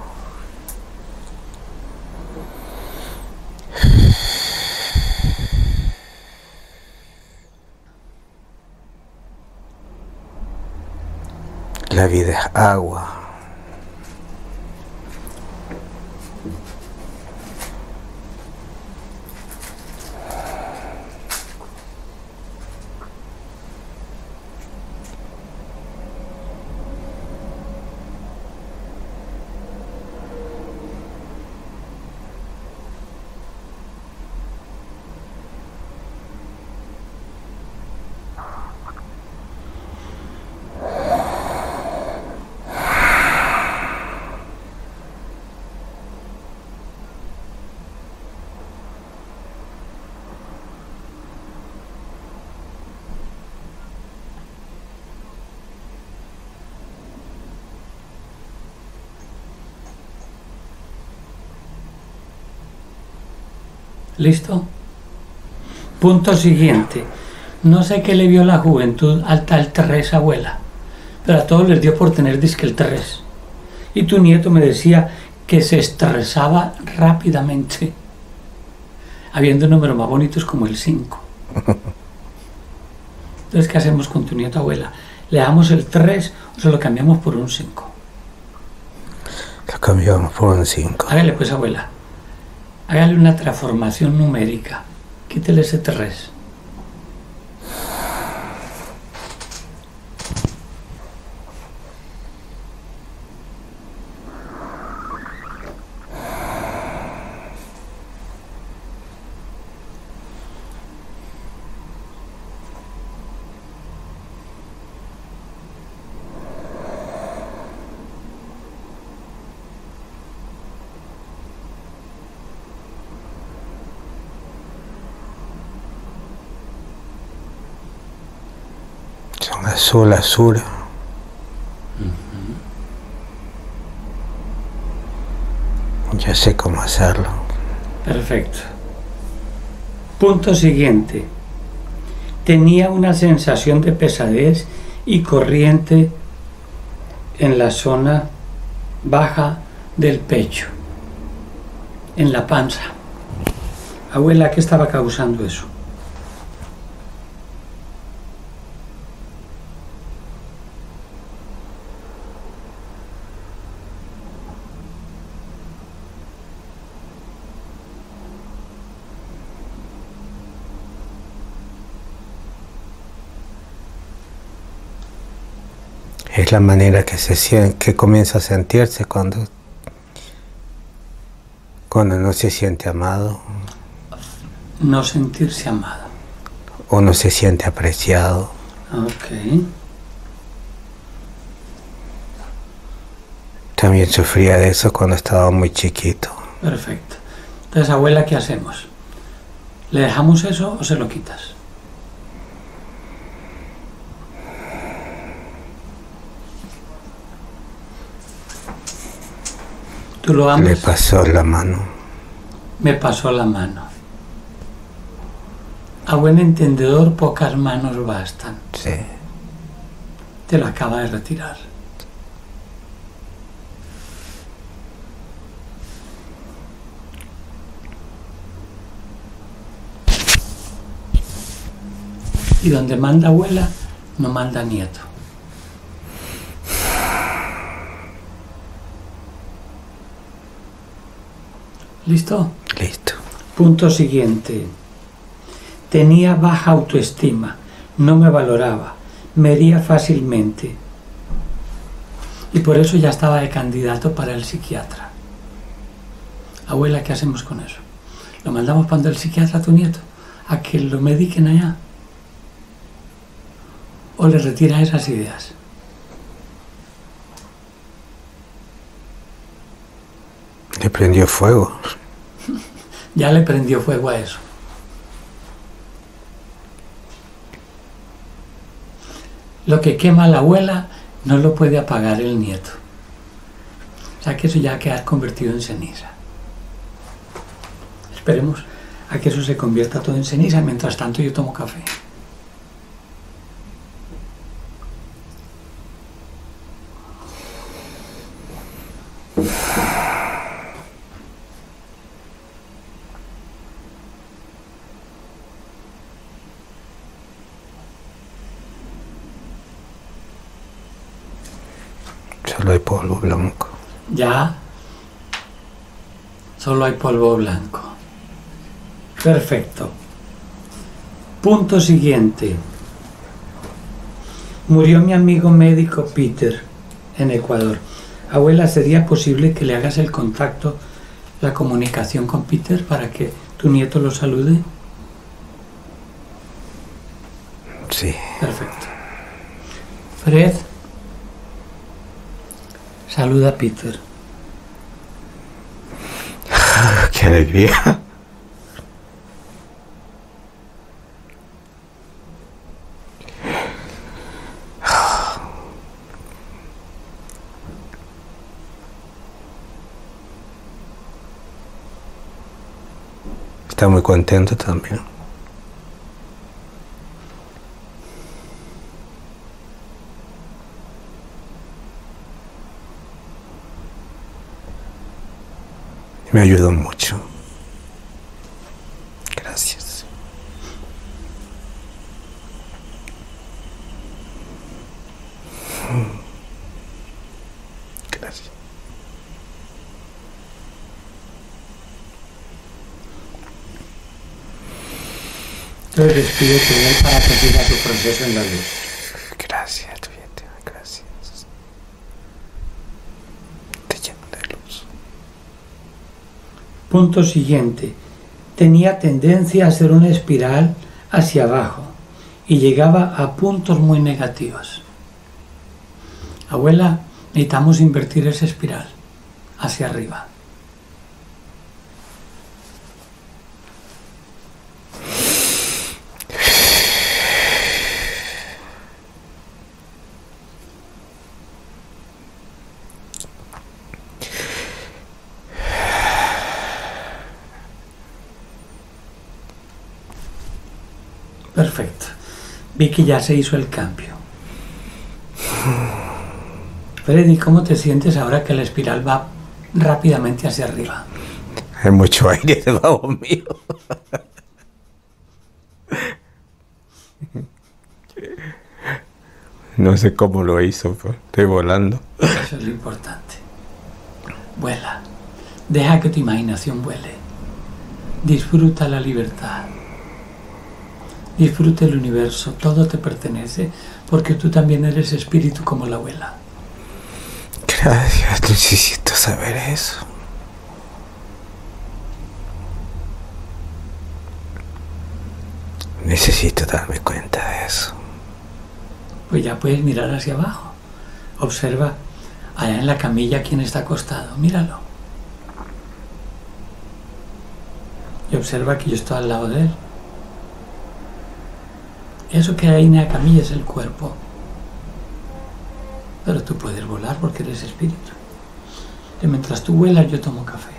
B: La vida es agua.
A: ¿Listo? Punto siguiente. No sé qué le vio la juventud al tal Terrés, abuela, pero a todos les dio por tener disque el Terrés. Y tu nieto me decía que se estresaba rápidamente, habiendo números más bonitos como el 5. Entonces, ¿qué hacemos con tu nieto, abuela? ¿Le damos el 3 o se lo cambiamos por un 5?
B: Lo cambiamos por un 5.
A: Hágale pues, abuela. Hágale una transformación numérica. Quítele ese 3.
B: Son azul, azul. Ya sé cómo hacerlo.
A: Perfecto. Punto siguiente. Tenía una sensación de pesadez y corriente en la zona baja del pecho, en la panza. Abuela, ¿qué estaba causando eso?
B: Es la manera que se siente, que comienza a sentirse cuando Cuando no se siente amado.
A: No sentirse amado.
B: O no se siente apreciado.
A: Ok.
B: También sufría de eso cuando estaba muy chiquito.
A: Perfecto. Entonces, abuela, ¿qué hacemos? ¿Le dejamos eso o se lo quitas? ¿Tú lo amas?
B: Le pasó la mano.
A: Me pasó la mano. A buen entendedor, pocas manos bastan.
B: Sí.
A: Te lo acaba de retirar. Y donde manda abuela, no manda nieto. ¿Listo?
B: Listo.
A: Punto siguiente. Tenía baja autoestima, no me valoraba, me hería fácilmente. Y por eso ya estaba de candidato para el psiquiatra. Abuela, ¿qué hacemos con eso? ¿Lo mandamos para el psiquiatra a tu nieto? ¿A que lo mediquen allá? ¿O le retira esas ideas?
B: Le prendió fuego.
A: Ya le prendió fuego a eso. Lo que quema la abuela no lo puede apagar el nieto. O sea que eso ya va a quedar convertido en ceniza. Esperemos a que eso se convierta todo en ceniza. Mientras tanto yo tomo café.
B: Solo hay polvo blanco.
A: Ya solo hay polvo blanco. Perfecto. Punto siguiente. Murió mi amigo médico Peter en Ecuador. Abuela, ¿sería posible que le hagas el contacto, la comunicación con Peter para que tu nieto lo salude?
B: Sí.
A: Perfecto. Fred, saluda a Peter.
B: ¡Qué alegría! Está muy contento también. Me ayudó mucho. Gracias. Gracias.
A: Entonces despídete de él para que siga su proceso en la luz.
B: Gracias, fíjate, gracias. Te lleno de luz.
A: Punto siguiente. Tenía tendencia a hacer una espiral hacia abajo y llegaba a puntos muy negativos. Abuela, necesitamos invertir esa espiral hacia arriba. Perfecto. Vi que ya se hizo el cambio. Freddy, ¿cómo te sientes ahora que la espiral va rápidamente hacia arriba?
B: Hay mucho aire debajo mío. No sé cómo lo hizo, pero estoy volando.
A: Eso es lo importante. Vuela. Deja que tu imaginación vuele. Disfruta la libertad. Disfruta el universo. Todo te pertenece porque tú también eres espíritu como la abuela.
B: Gracias, necesito saber eso. Necesito darme cuenta de eso.
A: Pues ya puedes mirar hacia abajo. Observa allá en la camilla quién está acostado. Míralo. Y observa que yo estoy al lado de él. Eso que hay en la camilla es el cuerpo. Pero tú puedes volar porque eres espíritu. Y mientras tú vuelas, yo tomo café.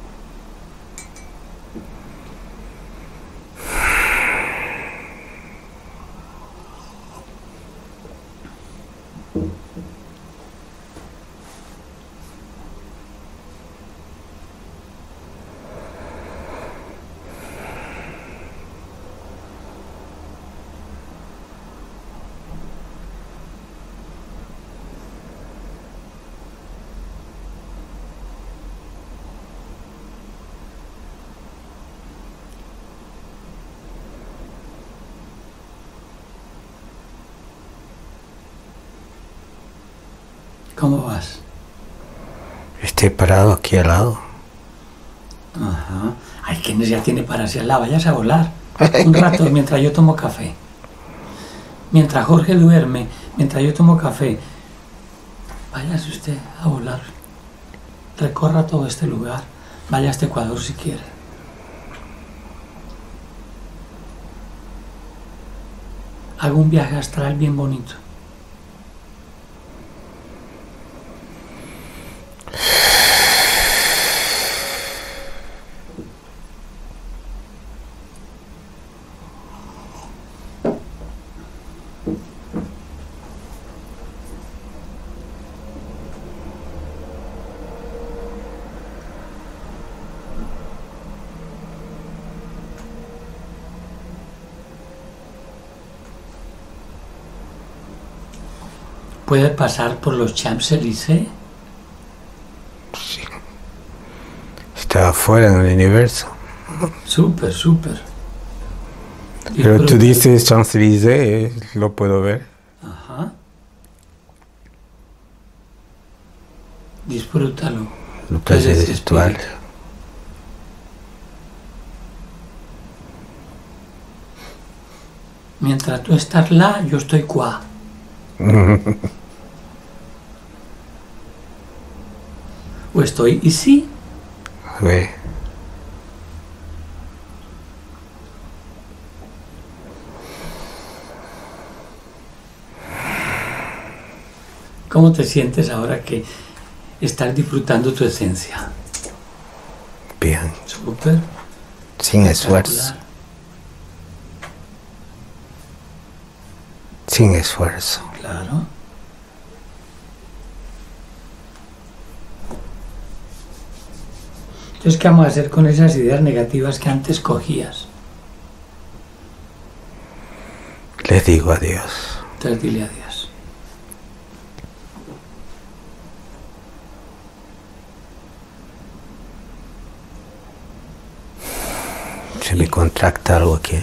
A: ¿Cómo vas?
B: Estoy parado aquí al lado.
A: Ajá. Ay, ¿quién ya tiene para hacia al lado? Vayas a volar. Un rato mientras yo tomo café. Mientras Jorge duerme, mientras yo tomo café, váyase usted a volar. Recorra todo este lugar. Vaya hasta Ecuador si quiere. Haga un viaje astral bien bonito. ¿Puede pasar por los Champs-Élysées?
B: Sí. Está afuera en el universo.
A: Súper, súper.
B: Pero tú dices Champs-Élysées, lo puedo ver.
A: Ajá. Disfrútalo.
B: Lo placer virtual.
A: Mientras tú estás là, yo estoy cuá. O estoy ici.
B: Sí.
A: ¿Cómo te sientes ahora que estás disfrutando tu esencia?
B: Bien.
A: Súper.
B: Sin esfuerzo. Sin esfuerzo.
A: Claro. Entonces, ¿qué vamos a hacer con esas ideas negativas que antes cogías?
B: Les digo adiós.
A: Entonces, dile adiós.
B: Se me contracta algo aquí.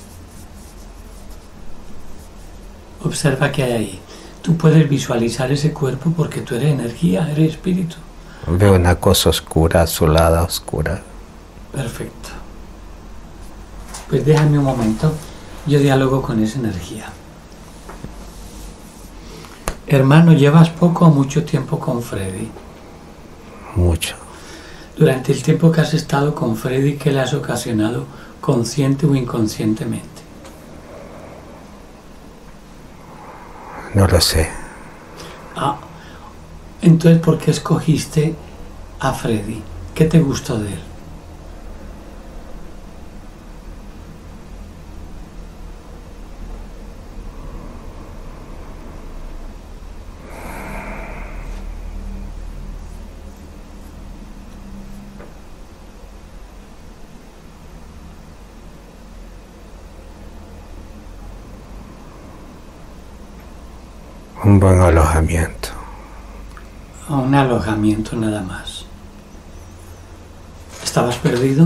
A: Observa qué hay ahí. Tú puedes visualizar ese cuerpo porque tú eres energía, eres espíritu.
B: Veo una cosa oscura, azulada, oscura.
A: Perfecto. Pues déjame un momento. Yo dialogo con esa energía. Hermano, ¿llevas poco o mucho tiempo con Freddy?
B: Mucho.
A: Durante el tiempo que has estado con Freddy, ¿qué le has ocasionado consciente o inconscientemente?
B: No lo sé.
A: Ah, entonces, ¿por qué escogiste a Freddy? ¿Qué te gustó de él?
B: Un buen alojamiento.
A: Un alojamiento nada más. ¿Estabas perdido?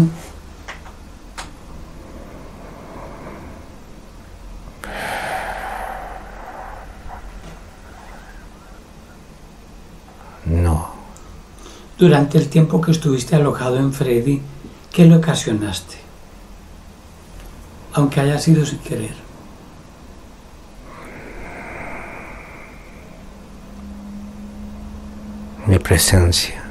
B: No.
A: Durante el tiempo que estuviste alojado en Freddy, ¿qué le ocasionaste? aunque haya sido sin querer.
B: Mi presencia.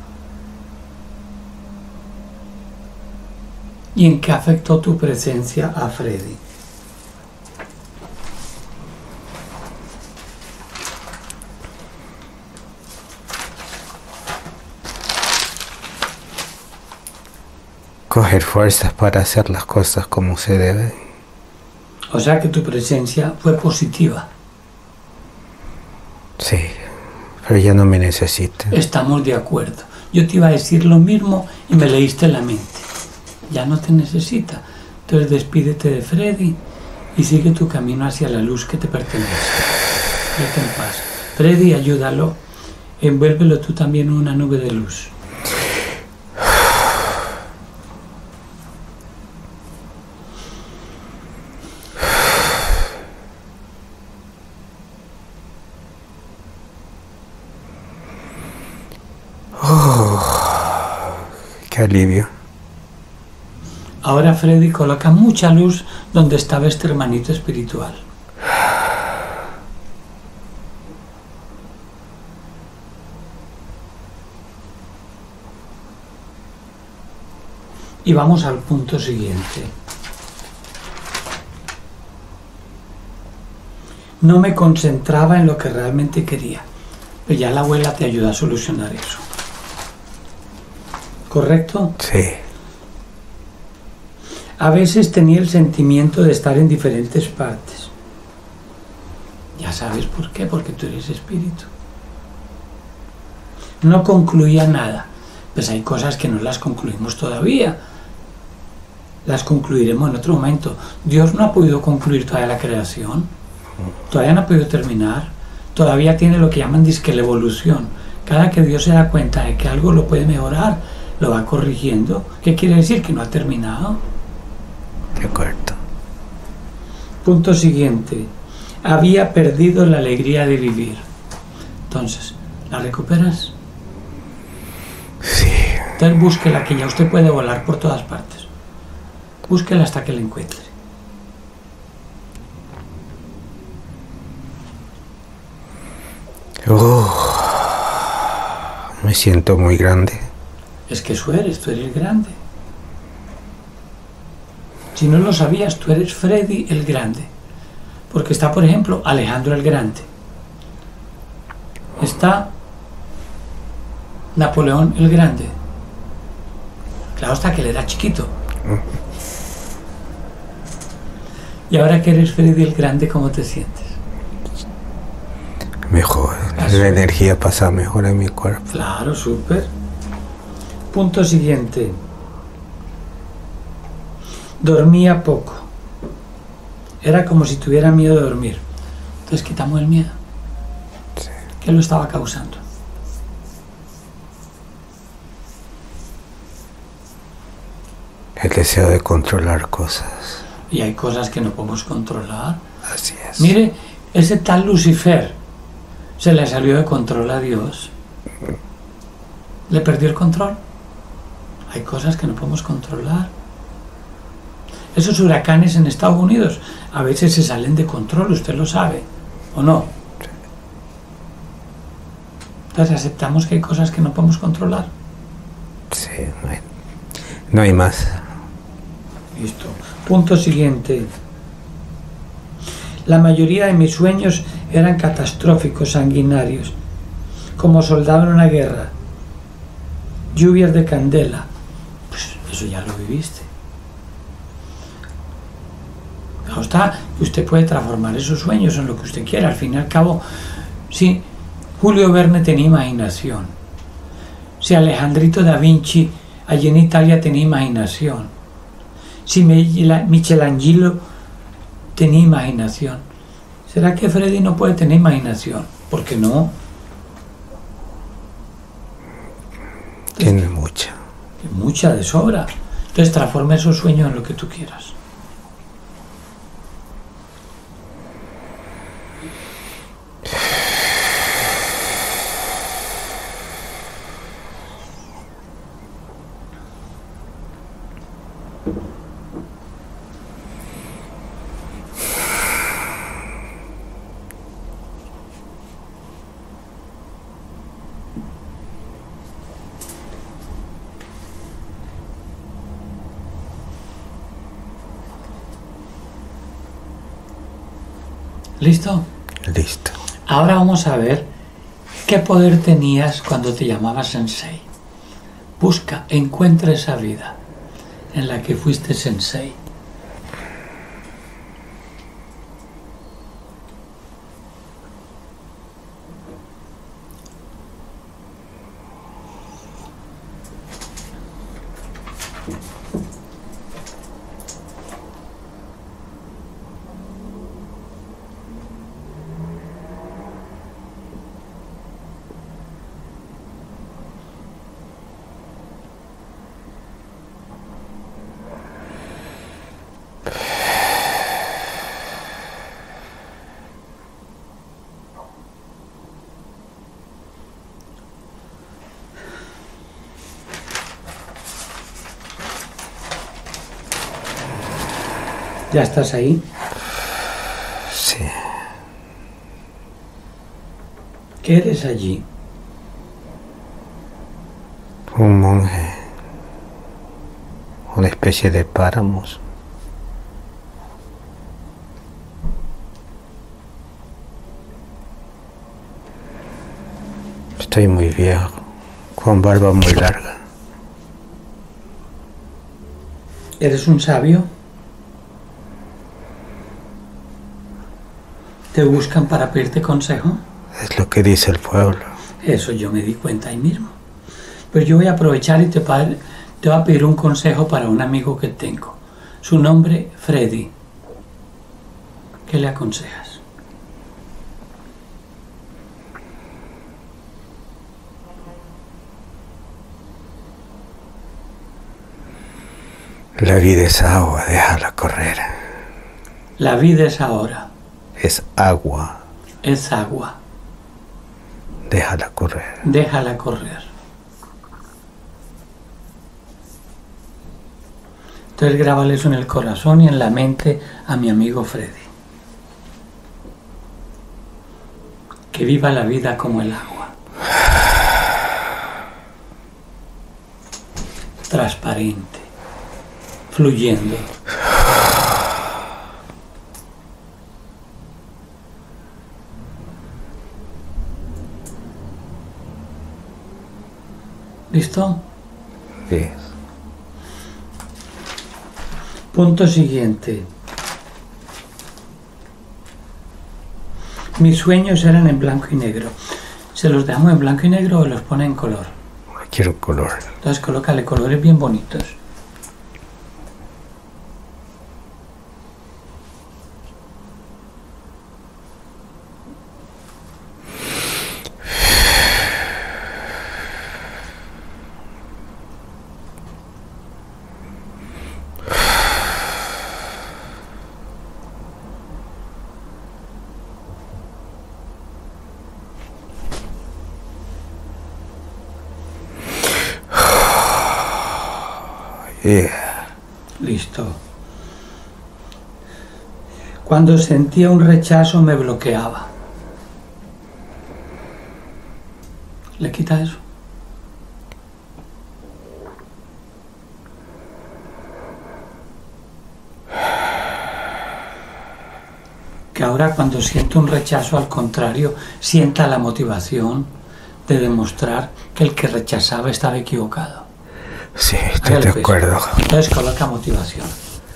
A: ¿Y en qué afectó tu presencia a Freddy?
B: Coger fuerzas para hacer las cosas como se debe.
A: O sea que tu presencia fue positiva.
B: Sí, pero ya no me necesita.
A: Estamos de acuerdo. Yo te iba a decir lo mismo y me leíste la mente. Ya no te necesita. Entonces despídete de Freddy y sigue tu camino hacia la luz que te pertenece. Vete en paz. Freddy, ayúdalo. Envuélvelo tú también en una nube de luz.
B: Qué alivio.
A: Ahora Freddy coloca mucha luz donde estaba este hermanito espiritual. Y vamos al punto siguiente. No me concentraba en lo que realmente quería, pero ya la abuela te ayuda a solucionar eso. ¿Correcto?
B: Sí.
A: A veces tenía el sentimiento de estar en diferentes partes. Ya sabes por qué, porque tú eres espíritu. No concluía nada, pues hay cosas que no las concluimos todavía. Las concluiremos en otro momento. Dios no ha podido concluir todavía la creación. Todavía no ha podido terminar. Todavía tiene lo que llaman disque la evolución. Cada que Dios se da cuenta de que algo lo puede mejorar, lo va corrigiendo. ¿Qué quiere decir? Que no ha terminado.
B: De acuerdo.
A: Punto siguiente. Había perdido la alegría de vivir. Entonces, ¿la recuperas?
B: Sí.
A: Entonces búsquela, que ya usted puede volar por todas partes. Búsquela hasta que la encuentre.
B: Me siento muy grande.
A: Es que tú eres grande. Si no lo sabías, tú eres Freddy el Grande. Porque está, por ejemplo, Alejandro el Grande. Está Napoleón el Grande. Claro, hasta que él era chiquito. Y ahora que eres Freddy el Grande, ¿cómo te sientes?
B: Mejor. La energía pasa mejor en mi cuerpo.
A: Claro, súper. Punto siguiente. Dormía poco. Era como si tuviera miedo de dormir. Entonces quitamos el miedo.
B: Sí.
A: ¿Qué lo estaba causando?
B: El deseo de controlar cosas.
A: Y hay cosas que no podemos controlar.
B: Así es.
A: Mire, ese tal Lucifer se le salió de control a Dios. Le perdió el control. Hay cosas que no podemos controlar. Esos huracanes en Estados Unidos a veces se salen de control, usted lo sabe, ¿o no? Entonces aceptamos que hay cosas que no podemos controlar.
B: Sí, no hay más.
A: Listo. Punto siguiente. La mayoría de mis sueños eran catastróficos, sanguinarios, como soldado en una guerra. Lluvias de candela. Pues eso ya lo viviste. Claro está, usted puede transformar esos sueños en lo que usted quiera. Al fin y al cabo, si Julio Verne tenía imaginación, si Alejandrito da Vinci allí en Italia tenía imaginación, si Michelangelo tenía imaginación, ¿será que Freddy no puede tener imaginación? ¿Por qué no?
B: Tiene mucha.
A: Mucha, de sobra. Entonces transforma esos sueños en lo que tú quieras. ¿Listo?
B: Listo.
A: Ahora vamos a ver qué poder tenías cuando te llamabas Sensei. Busca, encuentra esa vida en la que fuiste Sensei. ¿Ya estás ahí?
B: Sí.
A: ¿Qué eres allí?
B: Un monje. Una especie de páramos. Estoy muy viejo, con barba muy larga.
A: ¿Eres un sabio? ¿Te buscan para pedirte consejo?
B: Es lo que dice el pueblo.
A: Eso yo me di cuenta ahí mismo. Pero yo voy a aprovechar y te voy a pedir un consejo para un amigo que tengo. Su nombre, Freddy. ¿Qué le aconsejas?
B: La vida es agua, déjala correr.
A: La vida es ahora.
B: Es agua,
A: Es agua.
B: déjala correr.
A: Déjala correr. Entonces grábale eso en el corazón y en la mente a mi amigo Freddy. Que viva la vida como el agua. Transparente. Fluyendo. ¿Listo?
B: Sí.
A: Punto siguiente. Mis sueños eran en blanco y negro. ¿Se los dejamos en blanco y negro o los pone en color?
B: Quiero color.
A: Entonces colócale colores bien bonitos.
B: Yeah.
A: Listo. Cuando sentía un rechazo me bloqueaba. ¿Le quita eso? Que ahora cuando siento un rechazo, al contrario, sienta la motivación de demostrar que el que rechazaba estaba equivocado.
B: Sí, estoy
A: Hágale
B: de
A: pues.
B: acuerdo.
A: Entonces coloca motivación.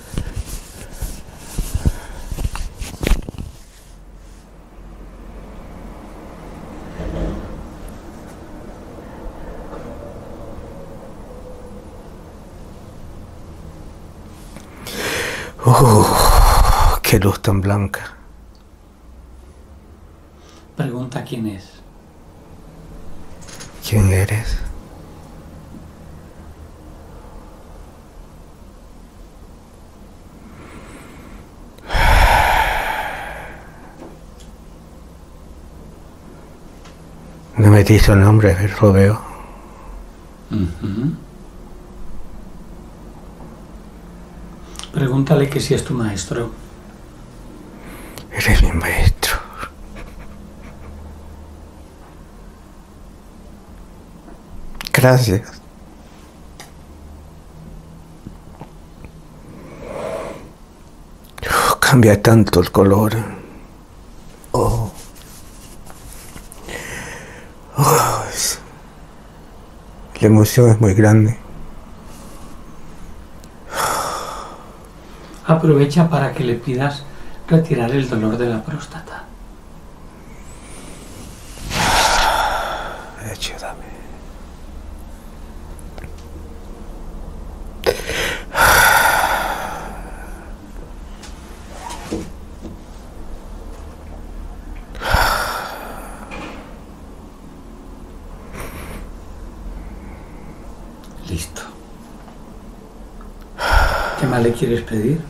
B: Qué luz tan blanca.
A: Pregunta quién es.
B: ¿Quién eres? No me dice el nombre, lo veo.
A: Pregúntale que si es tu maestro.
B: Eres mi maestro. Gracias. Cambia tanto el color. La emoción es muy grande.
A: Aprovecha para que le pidas retirar el dolor de la próstata.
B: Ayúdame.
A: Listo. ¿Qué más le quieres pedir?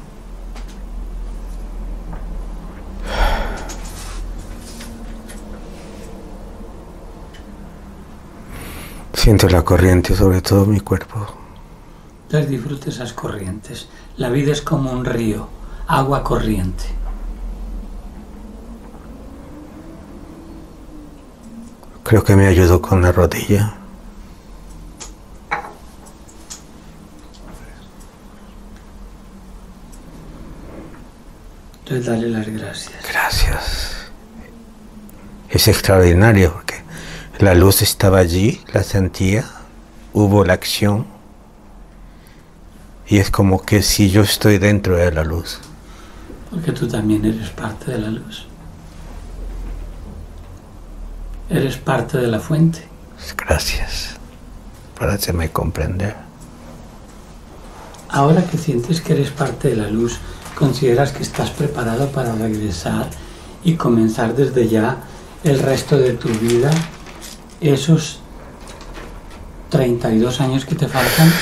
B: Siento la corriente sobre todo mi cuerpo.
A: Entonces disfrute esas corrientes. La vida es como un río, agua corriente.
B: Creo que me ayudó con la rodilla.
A: Entonces dale las gracias.
B: Gracias. Es extraordinario porque la luz estaba allí, la sentía, hubo la acción y es como que si yo estoy dentro de la luz.
A: Porque tú también eres parte de la luz. Eres parte de la fuente.
B: Gracias por hacerme comprender.
A: Ahora que sientes que eres parte de la luz, ¿consideras que estás preparado para regresar y comenzar desde ya el resto de tu vida? Esos 32 años que te faltan.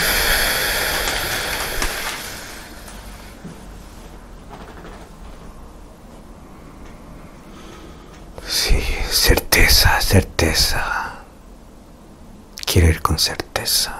B: Sí, certeza, certeza. Quiero ir con certeza.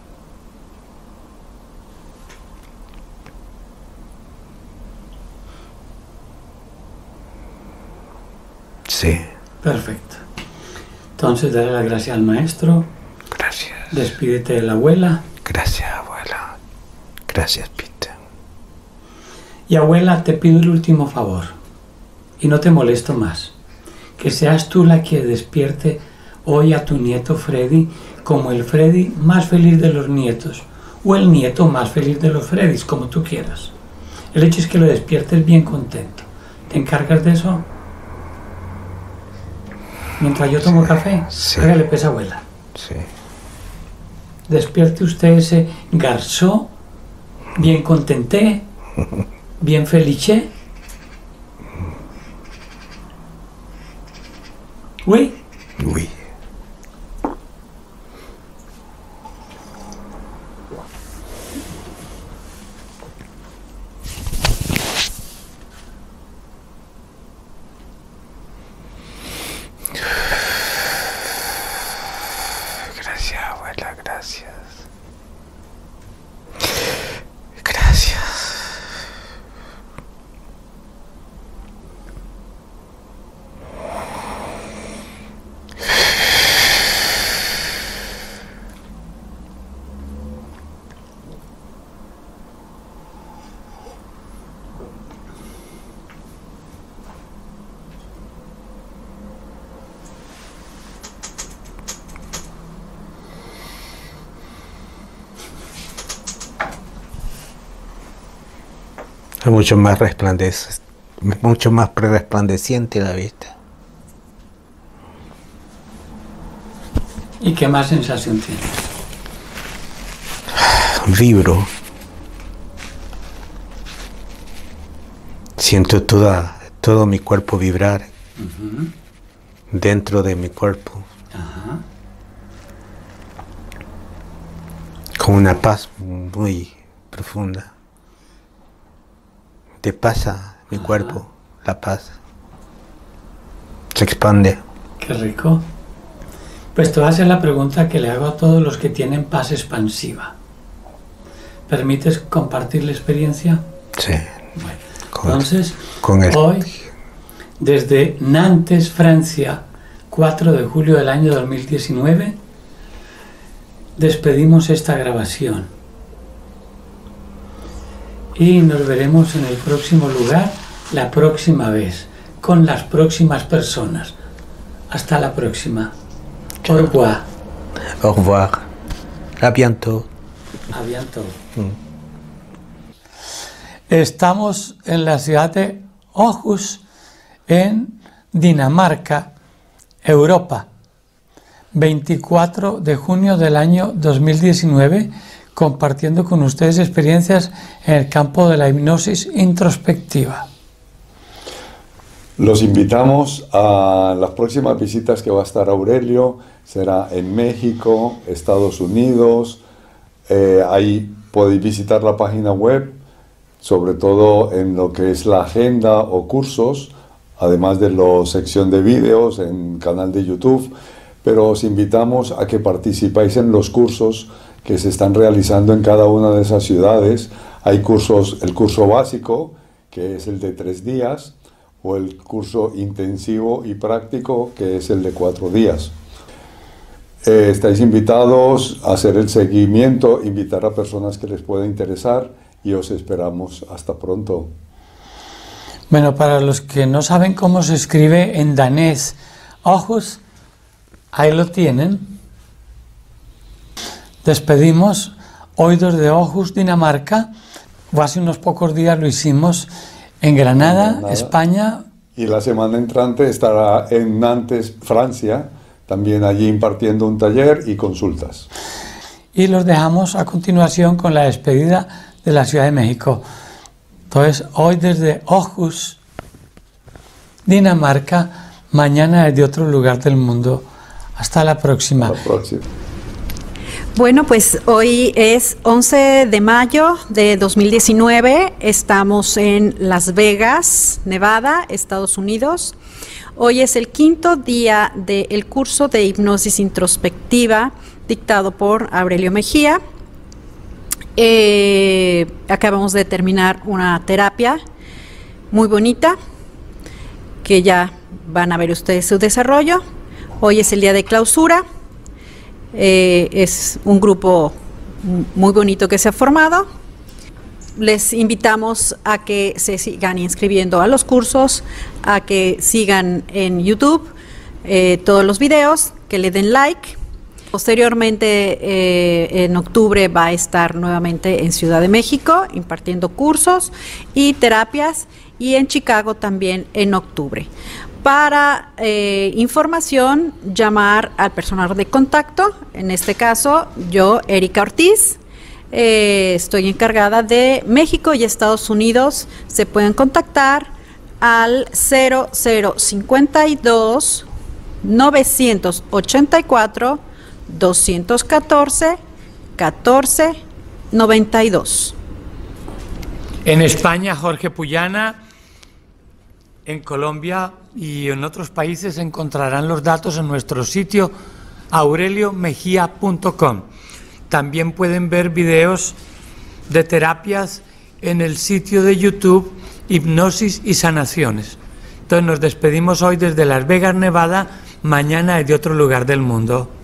B: Sí.
A: Perfecto. Entonces, dale las gracias al maestro.
B: Gracias.
A: Despídete de la abuela.
B: Gracias, abuela. Gracias, Peter.
A: Y abuela, te pido el último favor. Y no te molesto más. Que seas tú la que despierte hoy a tu nieto Freddy como el Freddy más feliz de los nietos. O el nieto más feliz de los Freddys, como tú quieras. El hecho es que lo despiertes bien contento. ¿Te encargas de eso? Mientras yo tomo café,
B: sí.
A: Hágale pues, abuela.
B: Sí.
A: Despierte usted ese garzó, bien contenté, bien feliché. ¿Oui?
B: Oui. Gracias, abuela, gracias. Gracias. Es mucho más resplandeciente la vista.
A: ¿Y qué más sensación tienes?
B: Vibro. Siento todo mi cuerpo vibrar dentro de mi cuerpo.
A: Ajá.
B: Con una paz muy profunda. Te pasa mi cuerpo, la paz. Se expande.
A: Qué rico. Pues te voy a hacer la pregunta que le hago a todos los que tienen paz expansiva. ¿Permites compartir la experiencia?
B: Sí.
A: Bueno, entonces,
B: con
A: hoy, desde Nantes, Francia, 4 de julio del año 2019, despedimos esta grabación. Y nos veremos en el próximo lugar, la próxima vez, con las próximas personas. Hasta la próxima. Au revoir.
B: Au revoir. A bientôt.
A: A bientôt. Estamos en la ciudad de Aarhus, en Dinamarca, Europa. 24 de junio del año 2019, compartiendo con ustedes experiencias en el campo de la hipnosis introspectiva.
C: Los invitamos a las próximas visitas que va a estar Aurelio. Será en México, Estados Unidos. Ahí podéis visitar la página web, sobre todo en lo que es la agenda o cursos, además de la sección de vídeos en canal de YouTube. Pero os invitamos a que participáis en los cursos que se están realizando en cada una de esas ciudades. Hay cursos, el curso básico, que es el de 3 días, o el curso intensivo y práctico, que es el de 4 días. Estáis invitados a hacer el seguimiento, invitar a personas que les pueda interesar y os esperamos. Hasta pronto.
A: Bueno, para los que no saben cómo se escribe en danés, Aarhus, ahí lo tienen. Despedimos hoy desde Aarhus, Dinamarca. Hace unos pocos días lo hicimos en Granada, España.
C: Y la semana entrante estará en Nantes, Francia, también allí impartiendo un taller y consultas.
A: Y los dejamos a continuación con la despedida de la Ciudad de México. Entonces, hoy desde Aarhus, Dinamarca, mañana desde otro lugar del mundo. Hasta la próxima.
C: Hasta la próxima.
D: Bueno, pues hoy es 11 de mayo de 2019, estamos en Las Vegas, Nevada, Estados Unidos. Hoy es el 5º día del curso de hipnosis introspectiva dictado por Aurelio Mejía. Acabamos de terminar una terapia muy bonita que ya van a ver ustedes su desarrollo. Hoy es el día de clausura. Es un grupo muy bonito que se ha formado. Les invitamos a que se sigan inscribiendo a los cursos, a que sigan en YouTube todos los videos, que le den like. Posteriormente, en octubre va a estar nuevamente en Ciudad de México impartiendo cursos y terapias, y en Chicago también en octubre. Para información, llamar al personal de contacto, en este caso yo, Erika Ortiz, estoy encargada de México y Estados Unidos. Se pueden contactar al 0052 984 214 14 92.
A: En España, Jorge Puyana. En Colombia y en otros países encontrarán los datos en nuestro sitio aureliomejia.com. También pueden ver videos de terapias en el sitio de YouTube Hipnosis y Sanaciones. Entonces nos despedimos hoy desde Las Vegas, Nevada, mañana desde otro lugar del mundo.